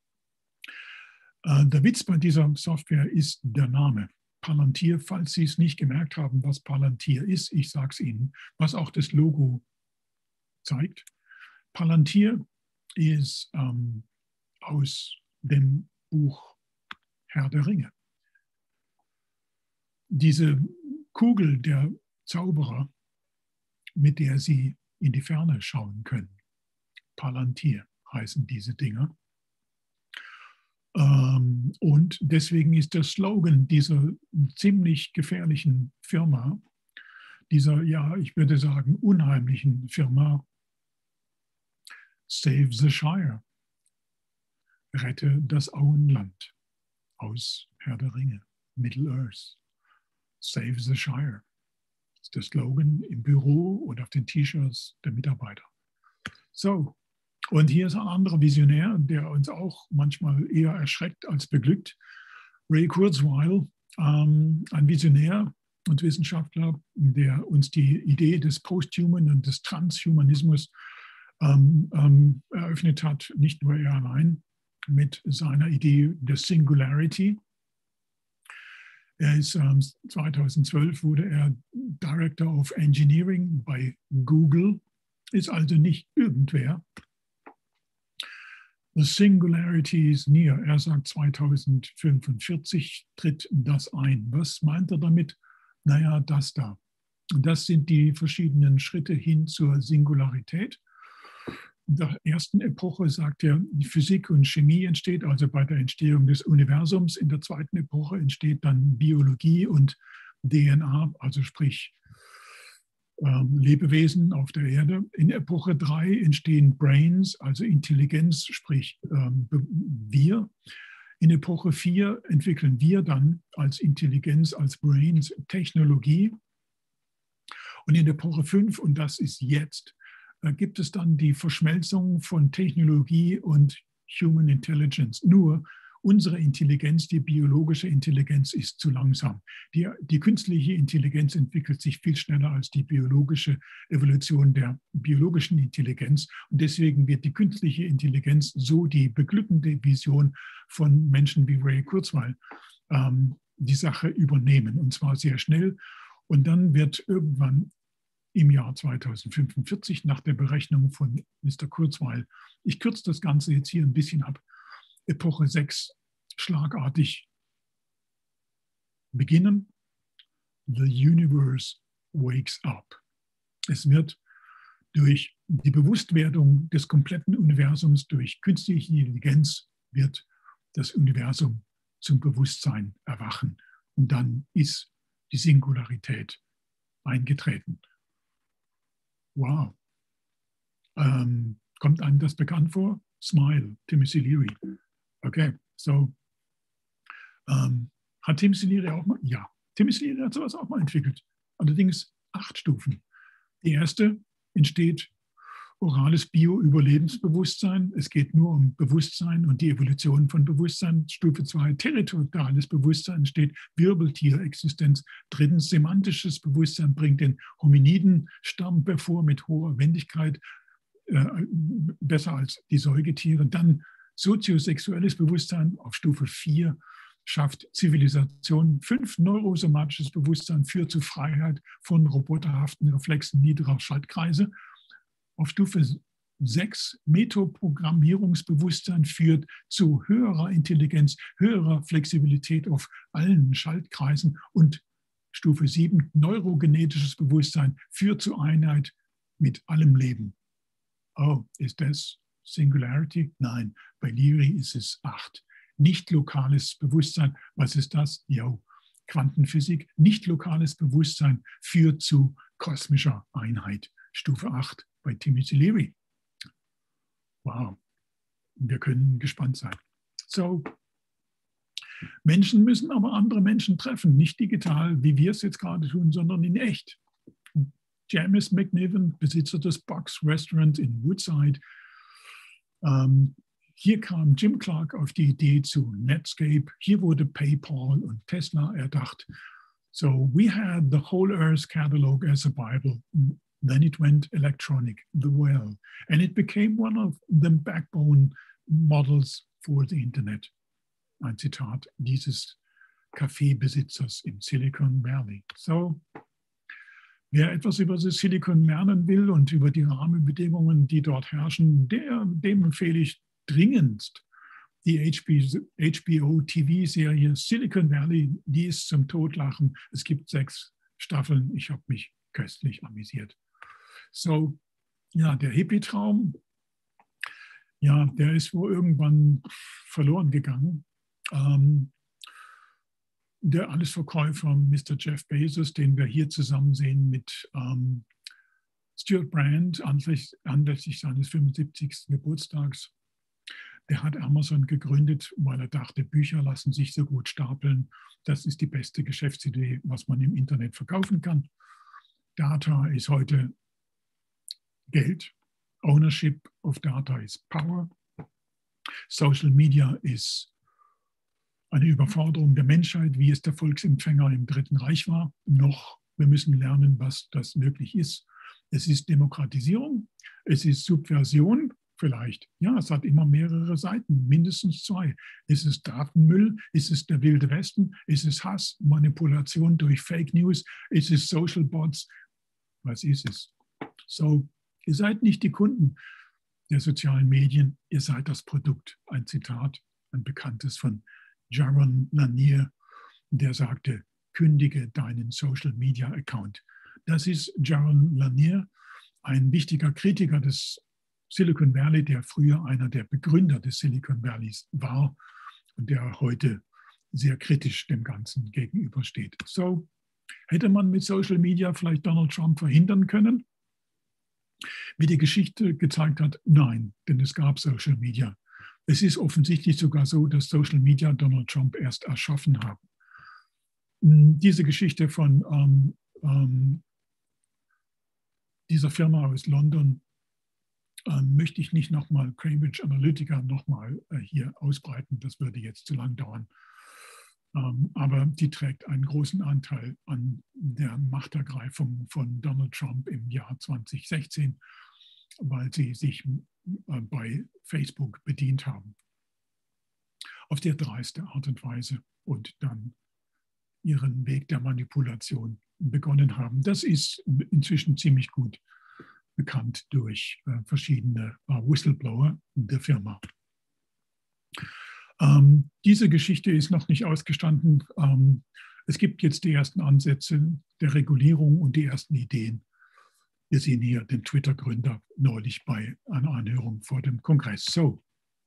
Der Witz bei dieser Software ist der Name. Palantir, falls Sie es nicht gemerkt haben, was Palantir ist, ich sage es Ihnen, was auch das Logo zeigt. Palantir ist aus dem Buch Herr der Ringe. Diese Kugel der Zauberer, mit der Sie in die Ferne schauen können. Palantir heißen diese Dinger. Und deswegen ist der Slogan dieser ziemlich gefährlichen Firma, dieser, ja, ich würde sagen, unheimlichen Firma, Save the Shire. Rette das Auenland aus Herr der Ringe, Middle-earth. Save the Shire. Das ist der Slogan im Büro und auf den T-Shirts der Mitarbeiter. So, und hier ist ein anderer Visionär, der uns auch manchmal eher erschreckt als beglückt. Ray Kurzweil, ein Visionär und Wissenschaftler, der uns die Idee des Posthuman und des Transhumanismus eröffnet hat, nicht nur er allein, mit seiner Idee der Singularity. Er ist 2012 wurde er Director of Engineering bei Google, ist also nicht irgendwer. The Singularity is near. Er sagt, 2045 tritt das ein. Was meint er damit? Naja, das da. Das sind die verschiedenen Schritte hin zur Singularität. In der ersten Epoche sagt er, Physik und Chemie entsteht, also bei der Entstehung des Universums. In der zweiten Epoche entsteht dann Biologie und DNA, also sprich Lebewesen auf der Erde. In Epoche 3 entstehen Brains, also Intelligenz, sprich wir. In Epoche 4 entwickeln wir dann als Intelligenz, als Brains Technologie. Und in Epoche 5, und das ist jetzt, gibt es dann die Verschmelzung von Technologie und Human Intelligence. Nur unsere Intelligenz, die biologische Intelligenz, ist zu langsam. Die künstliche Intelligenz entwickelt sich viel schneller als die biologische Evolution der biologischen Intelligenz. Und deswegen wird die künstliche Intelligenz, so die beglückende Vision von Menschen wie Ray Kurzweil, die Sache übernehmen. Und zwar sehr schnell. Und dann wird irgendwann im Jahr 2045 nach der Berechnung von Mr. Kurzweil, ich kürze das Ganze jetzt hier ein bisschen ab, Epoche 6 schlagartig beginnen. The universe wakes up. Es wird durch die Bewusstwerdung des kompletten Universums, durch künstliche Intelligenz, wird das Universum zum Bewusstsein erwachen. Und dann ist die Singularität eingetreten. Wow. Kommt einem das bekannt vor? Smile, Timothy Leary. Okay, so. Hat Timothy Leary auch mal? Ja, Timothy Leary hat sowas auch mal entwickelt. Allerdings 8 Stufen. Die erste entsteht orales Bio-Überlebensbewusstsein. Es geht nur um Bewusstsein und die Evolution von Bewusstsein. Stufe 2, territoriales Bewusstsein, entsteht Wirbeltierexistenz. 3. semantisches Bewusstsein bringt den Hominiden-Stamm hervor mit hoher Wendigkeit, besser als die Säugetiere. Dann soziosexuelles Bewusstsein auf Stufe 4 schafft Zivilisation. 5, neurosomatisches Bewusstsein führt zu Freiheit von roboterhaften Reflexen niederer Schaltkreise. Auf Stufe 6, Metaprogrammierungsbewusstsein führt zu höherer Intelligenz, höherer Flexibilität auf allen Schaltkreisen. Und Stufe 7, neurogenetisches Bewusstsein führt zu Einheit mit allem Leben. Oh, ist das Singularity? Nein, bei Leary ist es 8. Nicht lokales Bewusstsein, was ist das? Jo, Quantenphysik. Nicht lokales Bewusstsein führt zu kosmischer Einheit. Stufe 8 bei Timothy Leary. Wow, wir können gespannt sein. So, Menschen müssen aber andere Menschen treffen, nicht digital, wie wir es jetzt gerade tun, sondern in echt. James McNiven, Besitzer des Bucks Restaurant in Woodside. Hier kam Jim Clark auf die Idee zu Netscape. Hier wurde PayPal und Tesla erdacht. So we had the whole Earth catalog as a Bible. Then it went electronic, the well. And it became one of the backbone models for the Internet. Ein Zitat dieses Kaffeebesitzers im Silicon Valley. So, wer etwas über das Silicon lernen will und über die Rahmenbedingungen, die dort herrschen, dem empfehle ich dringendst die HBO-TV-Serie Silicon Valley. Die ist zum Totlachen. Es gibt 6 Staffeln. Ich habe mich köstlich amüsiert. So, ja, der Hippie-Traum, ja, der ist wohl irgendwann verloren gegangen. Der Allesverkäufer Mr. Jeff Bezos, den wir hier zusammen sehen mit Stuart Brand anlässlich seines 75. Geburtstags, der hat Amazon gegründet, weil er dachte, Bücher lassen sich so gut stapeln. Das ist die beste Geschäftsidee, was man im Internet verkaufen kann. Data ist heute Geld. Ownership of Data ist Power. Social Media ist eine Überforderung der Menschheit, wie es der Volksempfänger im Dritten Reich war. Wir müssen lernen, was das wirklich ist. Es ist Demokratisierung, es ist Subversion, vielleicht. Ja, es hat immer mehrere Seiten, mindestens 2. Ist es Datenmüll? Ist es der Wilde Westen? Ist es Hass, Manipulation durch Fake News? Ist es Social Bots? Was ist es? So, ihr seid nicht die Kunden der sozialen Medien, ihr seid das Produkt. Ein Zitat, ein bekanntes von Jaron Lanier, der sagte, kündige deinen Social-Media-Account. Das ist Jaron Lanier, ein wichtiger Kritiker des Silicon Valley, der früher einer der Begründer des Silicon Valleys war und der heute sehr kritisch dem Ganzen gegenübersteht. So, hätte man mit Social Media vielleicht Donald Trump verhindern können? Wie die Geschichte gezeigt hat, nein, denn es gab Social Media. Es ist offensichtlich sogar so, dass Social Media Donald Trump erst erschaffen haben. Diese Geschichte von dieser Firma aus London möchte ich nicht nochmal, Cambridge Analytica, nochmal hier ausbreiten. Das würde jetzt zu lang dauern. Aber die trägt einen großen Anteil an der Machtergreifung von Donald Trump im Jahr 2016, weil sie sich bei Facebook bedient haben. Auf der dreiste Art und Weise und dann ihren Weg der Manipulation begonnen haben. Das ist inzwischen ziemlich gut bekannt durch verschiedene Whistleblower der Firma. Diese Geschichte ist noch nicht ausgestanden. Es gibt jetzt die ersten Ansätze der Regulierung und die ersten Ideen. Wir sehen hier den Twitter-Gründer neulich bei einer Anhörung vor dem Kongress. So,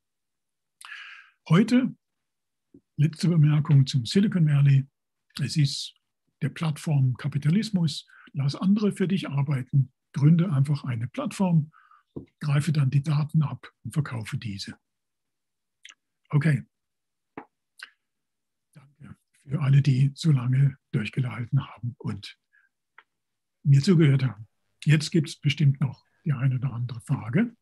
heute letzte Bemerkung zum Silicon Valley. Es ist der Plattformkapitalismus. Lass andere für dich arbeiten. Gründe einfach eine Plattform, greife dann die Daten ab und verkaufe diese. Okay. Danke für alle, die so lange durchgehalten haben und mir zugehört haben. Jetzt gibt es bestimmt noch die eine oder andere Frage.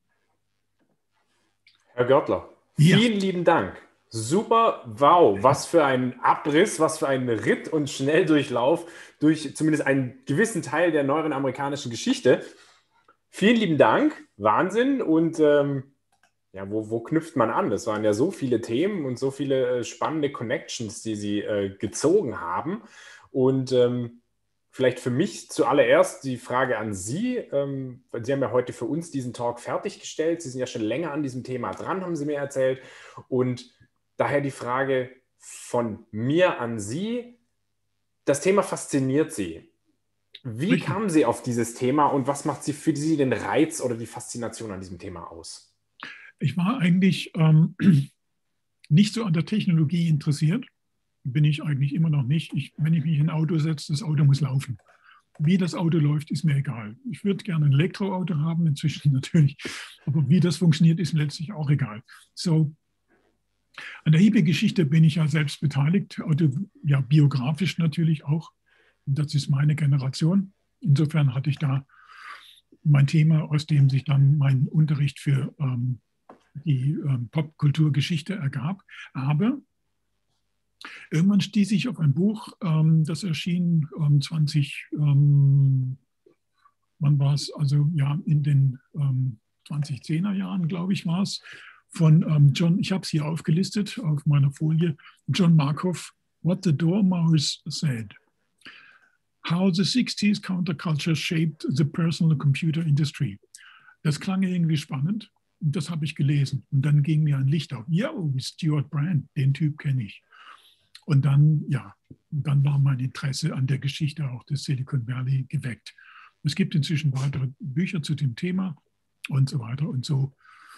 Herr Görtler, vielen lieben Dank. Super, wow, was für ein Abriss, was für ein Ritt und Schnelldurchlauf durch zumindest einen gewissen Teil der neueren amerikanischen Geschichte. Vielen lieben Dank, Wahnsinn. Und ja, wo knüpft man an? Das waren ja so viele Themen und so viele spannende Connections, die Sie gezogen haben. Und vielleicht für mich zuallererst die Frage an Sie. Sie haben ja heute für uns diesen Talk fertiggestellt. Sie sind ja schon länger an diesem Thema dran, haben Sie mir erzählt. Und daher die Frage von mir an Sie. Das Thema fasziniert Sie. Wie kamen Sie auf dieses Thema und was macht Sie für Sie den Reiz oder die Faszination an diesem Thema aus? Ich war eigentlich nicht so an der Technologie interessiert. Bin ich eigentlich immer noch nicht. Wenn ich mich in ein Auto setze, das Auto muss laufen. wie das Auto läuft, ist mir egal. Ich würde gerne ein Elektroauto haben, inzwischen natürlich, aber wie das funktioniert, ist letztlich auch egal. So, an der Hippie-Geschichte bin ich ja selbst beteiligt, ja, biografisch natürlich auch. Das ist meine Generation. Insofern hatte ich da mein Thema, aus dem sich dann mein Unterricht für die Popkulturgeschichte ergab. Aber irgendwann stieß ich auf ein Buch, das erschien 20, wann war es, also ja, in den 2010er Jahren, glaube ich, war es, von John, ich habe es hier aufgelistet auf meiner Folie, John Markoff, What the Dormouse Said. How the 60s Counterculture Shaped the Personal Computer Industry. Das klang irgendwie spannend und das habe ich gelesen. Und dann ging mir ein Licht auf. Ja, Stuart Brand, den Typ kenne ich. Und dann, ja, dann war mein Interesse an der Geschichte auch des Silicon Valley geweckt. Es gibt inzwischen weitere Bücher zu dem Thema und so weiter. Und so,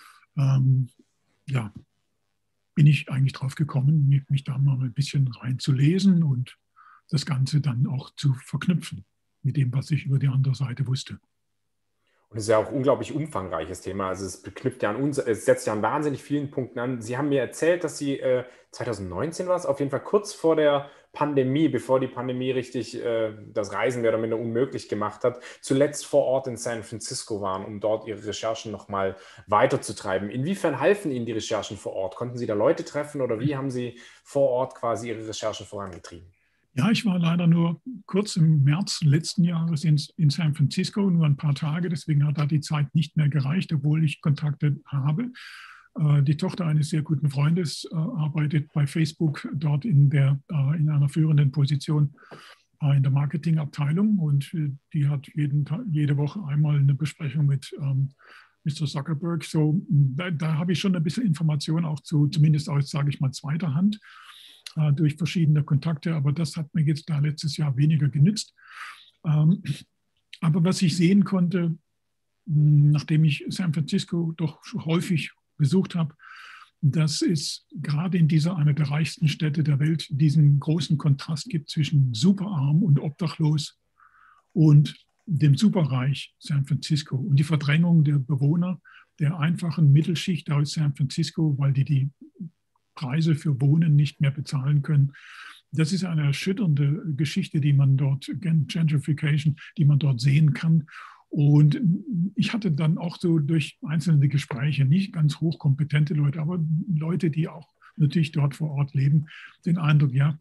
ja, bin ich eigentlich drauf gekommen, mich da mal ein bisschen reinzulesen und das Ganze dann auch zu verknüpfen mit dem, was ich über die andere Seite wusste. Und es ist ja auch ein unglaublich umfangreiches Thema. Also es beknüpft ja an uns, es setzt ja an wahnsinnig vielen Punkten an. Sie haben mir erzählt, dass Sie 2019 war es, auf jeden Fall kurz vor der Pandemie, bevor die Pandemie richtig das Reisen mehr oder minder unmöglich gemacht hat, zuletzt vor Ort in San Francisco waren, um dort Ihre Recherchen nochmal weiterzutreiben. Inwiefern halfen Ihnen die Recherchen vor Ort? Konnten Sie da Leute treffen oder wie haben Sie vor Ort quasi Ihre Recherchen vorangetrieben? Ja, ich war leider nur kurz im März letzten Jahres in San Francisco, nur ein paar Tage. Deswegen hat da die Zeit nicht mehr gereicht, obwohl ich Kontakte habe. Die Tochter eines sehr guten Freundes arbeitet bei Facebook dort in einer führenden Position in der Marketingabteilung. Und die hat jede Woche einmal eine Besprechung mit Mr. Zuckerberg. So, da habe ich schon ein bisschen Informationen auch zumindest aus, sage ich mal, zweiter Hand. Durch verschiedene Kontakte, aber das hat mir jetzt da letztes Jahr weniger genützt. Aber was ich sehen konnte, nachdem ich San Francisco doch häufig besucht habe, dass es gerade in dieser einer der reichsten Städte der Welt diesen großen Kontrast gibt zwischen superarm und obdachlos und dem Superreich San Francisco und die Verdrängung der Bewohner der einfachen Mittelschicht aus San Francisco, weil die Preise für Wohnen nicht mehr bezahlen können. Das ist eine erschütternde Geschichte, die man dort, Gentrification, die man dort sehen kann. Und ich hatte dann auch so durch einzelne Gespräche, nicht ganz hochkompetente Leute, aber Leute, die auch natürlich dort vor Ort leben, den Eindruck, ja,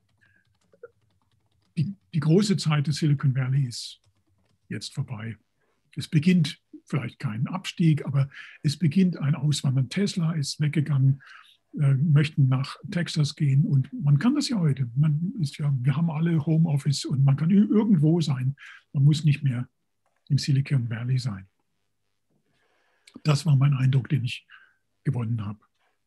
die große Zeit des Silicon Valley ist jetzt vorbei. Es beginnt vielleicht kein Abstieg, aber es beginnt ein Auswandern. Tesla ist weggegangen, möchten nach Texas gehen und man kann das ja heute. Wir haben alle Homeoffice und man kann irgendwo sein. Man muss nicht mehr im Silicon Valley sein. Das war mein Eindruck, den ich gewonnen habe.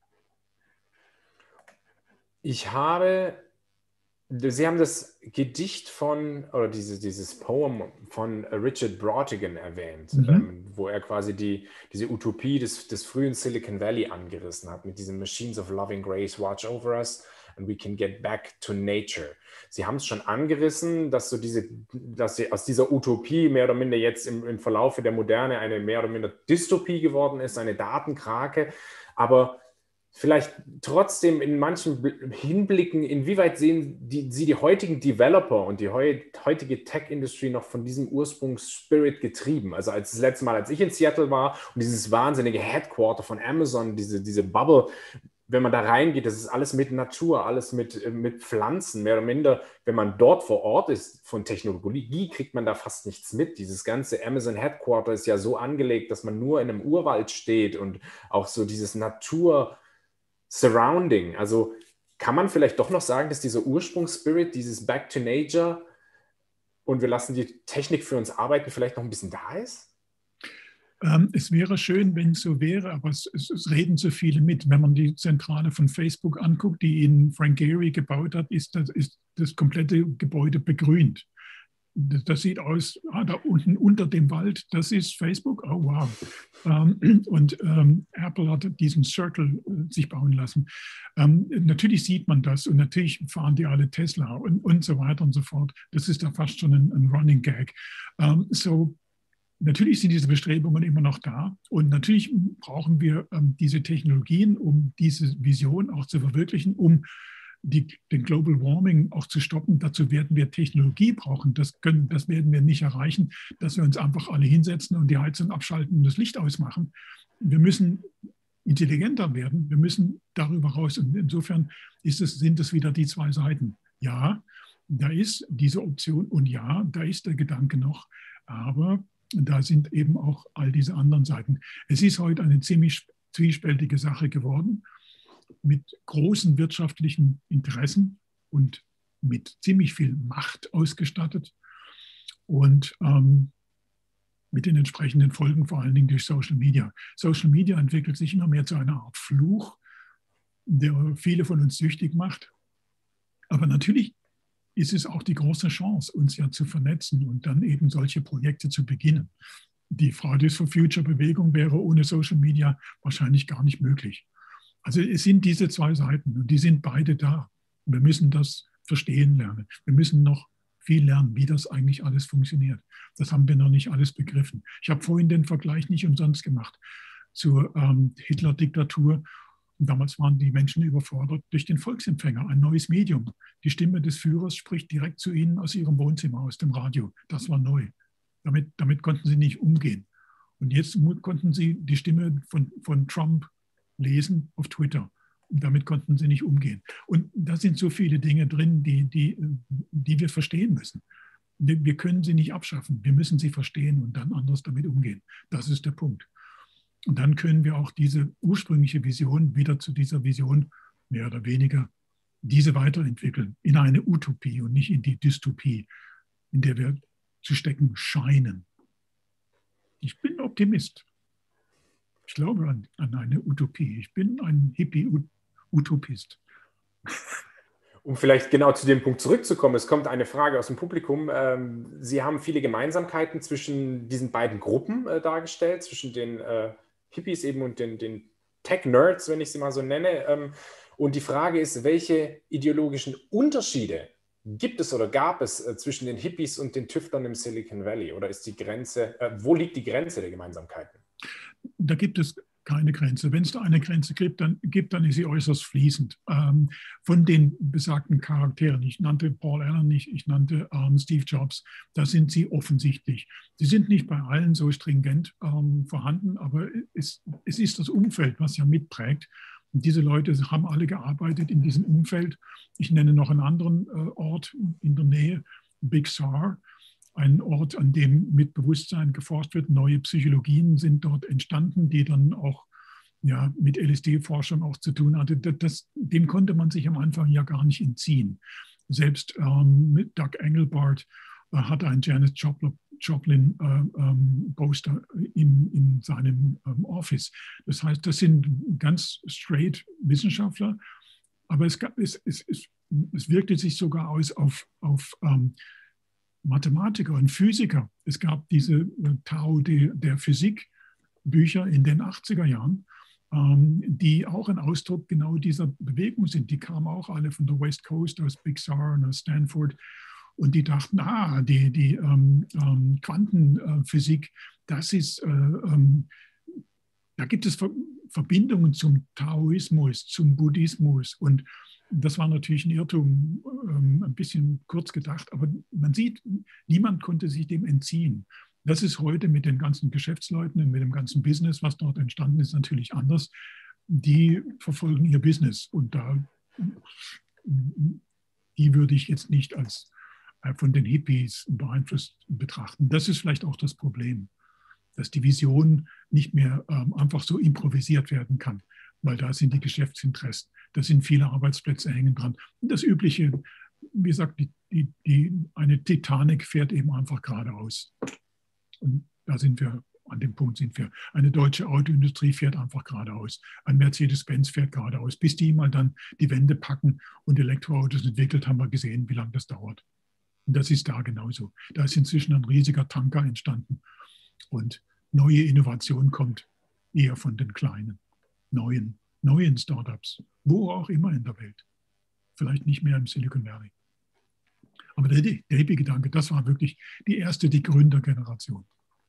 Sie haben das Gedicht oder dieses Poem von Richard Brautigan erwähnt, wo er quasi diese Utopie des frühen Silicon Valley angerissen hat, mit diesen Machines of loving grace watch over us and we can get back to nature. Sie haben es schon angerissen, dass Sie aus dieser Utopie mehr oder minder jetzt im Verlaufe der Moderne eine mehr oder minder Dystopie geworden ist, eine Datenkrake, aber vielleicht trotzdem in manchen Hinblicken, inwieweit sehen Sie die heutigen Developer und die heutige Tech-Industrie noch von diesem Ursprungsspirit getrieben? Also als das letzte Mal, als ich in Seattle war und dieses wahnsinnige Headquarter von Amazon, diese Bubble, wenn man da reingeht, das ist alles mit Natur, alles mit Pflanzen, mehr oder minder. Wenn man dort vor Ort ist, von Technologie, kriegt man da fast nichts mit. Dieses ganze Amazon Headquarter ist ja so angelegt, dass man nur in einem Urwald steht und auch so dieses Surrounding. Also kann man vielleicht doch noch sagen, dass dieser Ursprungsspirit, dieses Back to Nature und wir lassen die Technik für uns arbeiten, vielleicht noch ein bisschen da ist? Es wäre schön, wenn es so wäre, aber es reden so viele mit. Wenn man die Zentrale von Facebook anguckt, die in Frank Gehry gebaut hat, ist das komplette Gebäude begrünt. das sieht aus, da unten unter dem Wald, das ist Facebook, oh wow. Und Apple hat diesen Circle sich bauen lassen. Natürlich sieht man das und natürlich fahren die alle Tesla und so weiter und so fort. Das ist da fast schon ein Running Gag. So, natürlich sind diese Bestrebungen immer noch da und natürlich brauchen wir diese Technologien, um diese Vision auch zu verwirklichen, um den Global Warming auch zu stoppen. Dazu werden wir Technologie brauchen. Das werden wir nicht erreichen, dass wir uns einfach alle hinsetzen und die Heizung abschalten und das Licht ausmachen. Wir müssen intelligenter werden. Wir müssen darüber raus. Und insofern sind es wieder die zwei Seiten. Ja, da ist diese Option und ja, da ist der Gedanke noch. Aber da sind eben auch all diese anderen Seiten. Es ist heute eine ziemlich zwiespältige Sache geworden, mit großen wirtschaftlichen Interessen und mit ziemlich viel Macht ausgestattet und mit den entsprechenden Folgen, vor allen Dingen durch Social Media. Social Media entwickelt sich immer mehr zu einer Art Fluch, der viele von uns süchtig macht. Aber natürlich ist es auch die große Chance, uns ja zu vernetzen und dann eben solche Projekte zu beginnen. Die Fridays for Future Bewegung wäre ohne Social Media wahrscheinlich gar nicht möglich. Also es sind diese zwei Seiten und die sind beide da. Wir müssen das verstehen lernen. Wir müssen noch viel lernen, wie das eigentlich alles funktioniert. Das haben wir noch nicht alles begriffen. Ich habe vorhin den Vergleich nicht umsonst gemacht zur Hitler-Diktatur. Und damals waren die Menschen überfordert durch den Volksempfänger, ein neues Medium. Die Stimme des Führers spricht direkt zu ihnen aus ihrem Wohnzimmer, aus dem Radio. Das war neu. Damit konnten sie nicht umgehen. Und jetzt konnten sie die Stimme von Trump lesen auf Twitter. Und damit konnten sie nicht umgehen. Und da sind so viele Dinge drin, die wir verstehen müssen. Wir können sie nicht abschaffen. Wir müssen sie verstehen und dann anders damit umgehen. Das ist der Punkt. Und dann können wir auch diese ursprüngliche Vision wieder zu dieser Vision mehr oder weniger diese weiterentwickeln in eine Utopie und nicht in die Dystopie, in der wir zu stecken scheinen. Ich bin Optimist. Ich glaube an eine Utopie. Ich bin ein Hippie-Utopist. Um vielleicht genau zu dem Punkt zurückzukommen, es kommt eine Frage aus dem Publikum. Sie haben viele Gemeinsamkeiten zwischen diesen beiden Gruppen dargestellt, zwischen den Hippies eben und den Tech-Nerds, wenn ich sie mal so nenne. Und die Frage ist, welche ideologischen Unterschiede gibt es oder gab es zwischen den Hippies und den Tüftlern im Silicon Valley? Oder ist die Grenze, wo liegt die Grenze der Gemeinsamkeiten? Da gibt es keine Grenze. Wenn es da eine Grenze gibt, dann ist sie äußerst fließend. Von den besagten Charakteren, ich nannte Paul Allen nicht, ich nannte Steve Jobs, da sind sie offensichtlich. Sie sind nicht bei allen so stringent vorhanden, aber es ist das Umfeld, was ja mitprägt. Und diese Leute haben alle gearbeitet in diesem Umfeld. Ich nenne noch einen anderen Ort in der Nähe, Big Sur. Ein Ort, an dem mit Bewusstsein geforscht wird. Neue Psychologien sind dort entstanden, die dann auch mit LSD-Forschung auch zu tun hatte. Dem konnte man sich am Anfang ja gar nicht entziehen. Selbst mit Doug Engelbart hatte ein Janis Joplin-Poster in seinem Office. Das heißt, das sind ganz straight Wissenschaftler, aber es wirkte sich sogar aus auf Mathematiker und Physiker. Es gab diese Tao der Physik Bücher in den 80er Jahren, die auch ein Ausdruck genau dieser Bewegung sind. Die kamen auch alle von der West Coast, aus Big Sur und aus Stanford. Und die dachten, die Quantenphysik, das ist, da gibt es Verbindungen zum Taoismus, zum Buddhismus. Und das war natürlich ein Irrtum, ein bisschen kurz gedacht, aber man sieht, niemand konnte sich dem entziehen. Das ist heute mit den ganzen Geschäftsleuten und mit dem ganzen Business, was dort entstanden ist, natürlich anders. Die verfolgen ihr Business und die würde ich jetzt nicht als von den Hippies beeinflusst betrachten. Das ist vielleicht auch das Problem, dass die Vision nicht mehr einfach so improvisiert werden kann, weil da sind die Geschäftsinteressen, da sind viele Arbeitsplätze hängen dran. Und das Übliche, wie gesagt, eine Titanic fährt eben einfach geradeaus. Und da sind wir, an dem Punkt sind wir. Eine deutsche Autoindustrie fährt einfach geradeaus. Ein Mercedes-Benz fährt geradeaus. Bis die mal dann die Wände packen und Elektroautos entwickelt, haben wir gesehen, wie lange das dauert. Und das ist da genauso. Da ist inzwischen ein riesiger Tanker entstanden. Und neue Innovation kommt eher von den kleinen, neuen Startups, wo auch immer in der Welt. Vielleicht nicht mehr im Silicon Valley. Aber der Hippie-Gedanke, das war wirklich die Gründergeneration.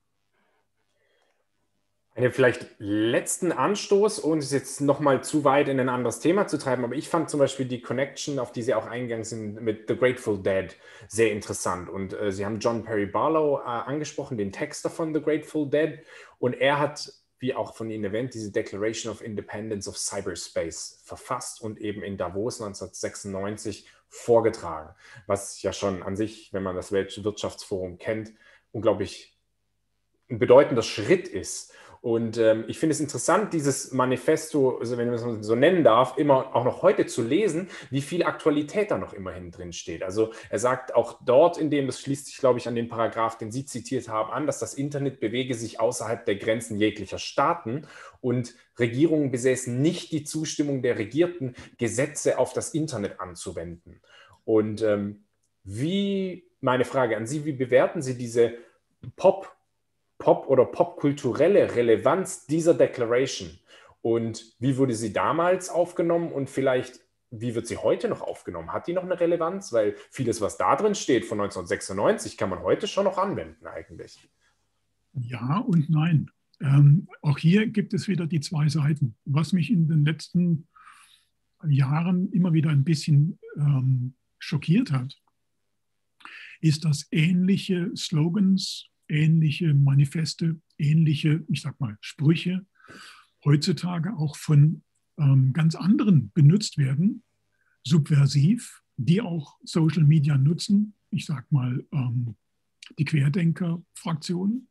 Einen vielleicht letzten Anstoß, ohne es jetzt nochmal zu weit in ein anderes Thema zu treiben, aber ich fand zum Beispiel die Connection, auf die Sie auch eingegangen sind, mit The Grateful Dead sehr interessant. Und Sie haben John Perry Barlow angesprochen, den Texter von The Grateful Dead. Und er hat, wie auch von Ihnen erwähnt, diese Declaration of Independence of Cyberspace verfasst und eben in Davos 1996 vorgetragen. Was ja schon an sich, wenn man das Weltwirtschaftsforum kennt, unglaublich ein bedeutender Schritt ist. Und ich finde es interessant, dieses Manifesto, also wenn man es so nennen darf, immer auch noch heute zu lesen, wie viel Aktualität da noch immerhin drin steht. Also er sagt auch dort, das schließt sich, glaube ich, an den Paragraph, den Sie zitiert haben, an, dass das Internet bewege sich außerhalb der Grenzen jeglicher Staaten und Regierungen besäßen nicht die Zustimmung der Regierten, Gesetze auf das Internet anzuwenden. Und meine Frage an Sie, wie bewerten Sie diese Pop- oder popkulturelle Relevanz dieser Declaration und wie wurde sie damals aufgenommen und vielleicht, wie wird sie heute noch aufgenommen? Hat die noch eine Relevanz? Weil vieles, was da drin steht von 1996, kann man heute schon noch anwenden eigentlich. Ja und nein. Auch hier gibt es wieder die zwei Seiten. Was mich in den letzten Jahren immer wieder ein bisschen schockiert hat, ist, dass ähnliche Slogans, ähnliche Manifeste, ähnliche, ich sag mal, Sprüche heutzutage auch von ganz anderen benutzt werden, subversiv, die auch Social Media nutzen. Ich sag mal, die Querdenker-Fraktion.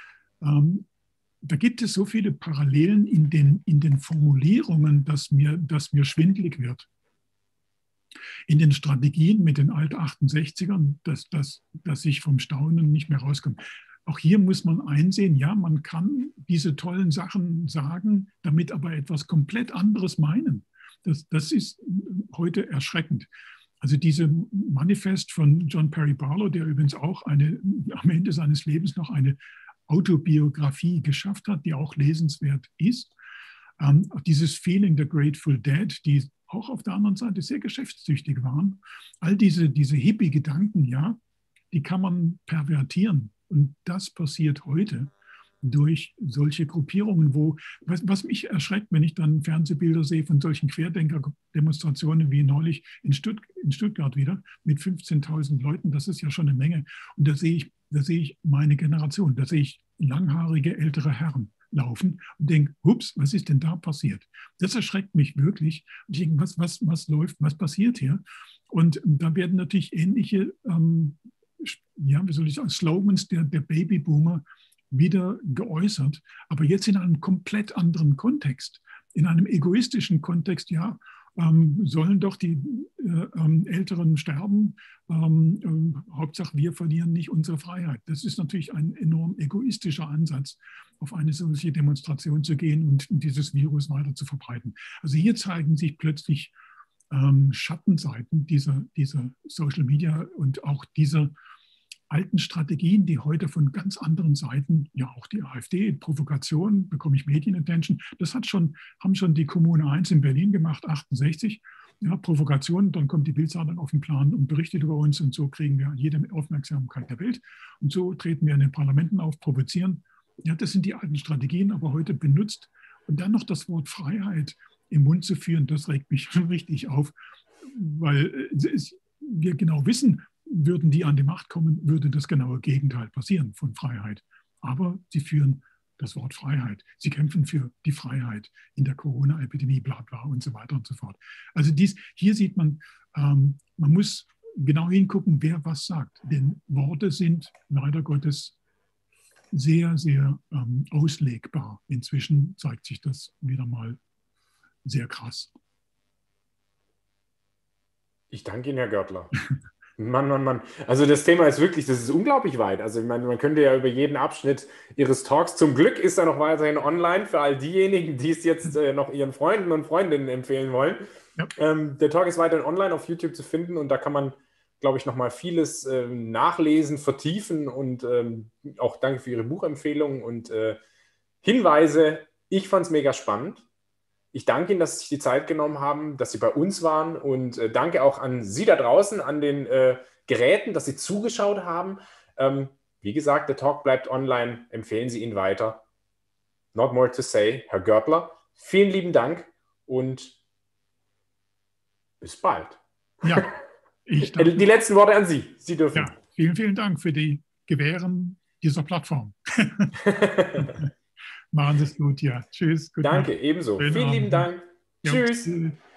Da gibt es so viele Parallelen in den Formulierungen, dass mir schwindelig wird. In den Strategien mit den Alt-68ern, dass ich vom Staunen nicht mehr rauskomme. Auch hier muss man einsehen, ja, man kann diese tollen Sachen sagen, damit aber etwas komplett anderes meinen. Das ist heute erschreckend. Also diese Manifest von John Perry Barlow, der übrigens auch am Ende seines Lebens noch eine Autobiografie geschafft hat, die auch lesenswert ist. Dieses Feeling der Grateful Dead, die auch auf der anderen Seite sehr geschäftstüchtig waren. All diese Hippie-Gedanken, ja, die kann man pervertieren. Und das passiert heute durch solche Gruppierungen, was mich erschreckt, wenn ich dann Fernsehbilder sehe von solchen Querdenker-Demonstrationen wie neulich in Stuttgart wieder mit 15.000 Leuten, das ist ja schon eine Menge. Und da sehe ich meine Generation, da sehe ich langhaarige ältere Herren laufen und denke, ups, was ist denn da passiert? Das erschreckt mich wirklich. Und ich denke, was läuft, was passiert hier? Und da werden natürlich ähnliche, wie soll ich sagen, Slogans der Babyboomer wieder geäußert, aber jetzt in einem komplett anderen Kontext, in einem egoistischen Kontext, ja, sollen doch die Älteren sterben, Hauptsache wir verlieren nicht unsere Freiheit. Das ist natürlich ein enorm egoistischer Ansatz, auf eine solche Demonstration zu gehen und dieses Virus weiter zu verbreiten. Also hier zeigen sich plötzlich Schattenseiten dieser Social Media und auch dieser alten Strategien, die heute von ganz anderen Seiten, ja auch die AfD, Provokation, bekomme ich Medienattention, das haben schon die Kommune 1 in Berlin gemacht, 68, ja, Provokation, dann kommt die Bildzeitung auf den Plan und berichtet über uns und so kriegen wir jede Aufmerksamkeit der Welt und so treten wir in den Parlamenten auf, provozieren. Ja, das sind die alten Strategien, aber heute benutzt und dann noch das Wort Freiheit im Mund zu führen, das regt mich schon richtig auf, weil wir genau wissen, würden die an die Macht kommen, würde das genaue Gegenteil passieren von Freiheit. Aber sie führen das Wort Freiheit. Sie kämpfen für die Freiheit in der Corona-Epidemie, bla bla und so weiter und so fort. Also hier sieht man, man muss genau hingucken, wer was sagt. Denn Worte sind leider Gottes sehr, sehr auslegbar. Inzwischen zeigt sich das wieder mal sehr krass. Ich danke Ihnen, Herr Görtler. Mann. Also das Thema ist wirklich, das ist unglaublich weit. Also ich meine, man könnte ja über jeden Abschnitt Ihres Talks, zum Glück ist er noch weiterhin online für all diejenigen, die es jetzt noch ihren Freunden und Freundinnen empfehlen wollen. Ja. Der Talk ist weiterhin online auf YouTube zu finden und da kann man glaube ich, nochmal vieles nachlesen, vertiefen und auch danke für Ihre Buchempfehlungen und Hinweise. Ich fand es mega spannend. Ich danke Ihnen, dass Sie sich die Zeit genommen haben, dass Sie bei uns waren und danke auch an Sie da draußen, an den Geräten, dass Sie zugeschaut haben. Wie gesagt, der Talk bleibt online. Empfehlen Sie ihn weiter. Not more to say, Herr Görtler. Vielen lieben Dank und bis bald. Ja, ich danke. Die letzten Worte an Sie. Sie dürfen. Ja, vielen, vielen Dank für die Gewähren dieser Plattform. Machen Sie es gut, ja. Tschüss. Danke, ebenso. Vielen lieben Dank. Ja, Tschüss. tschüss.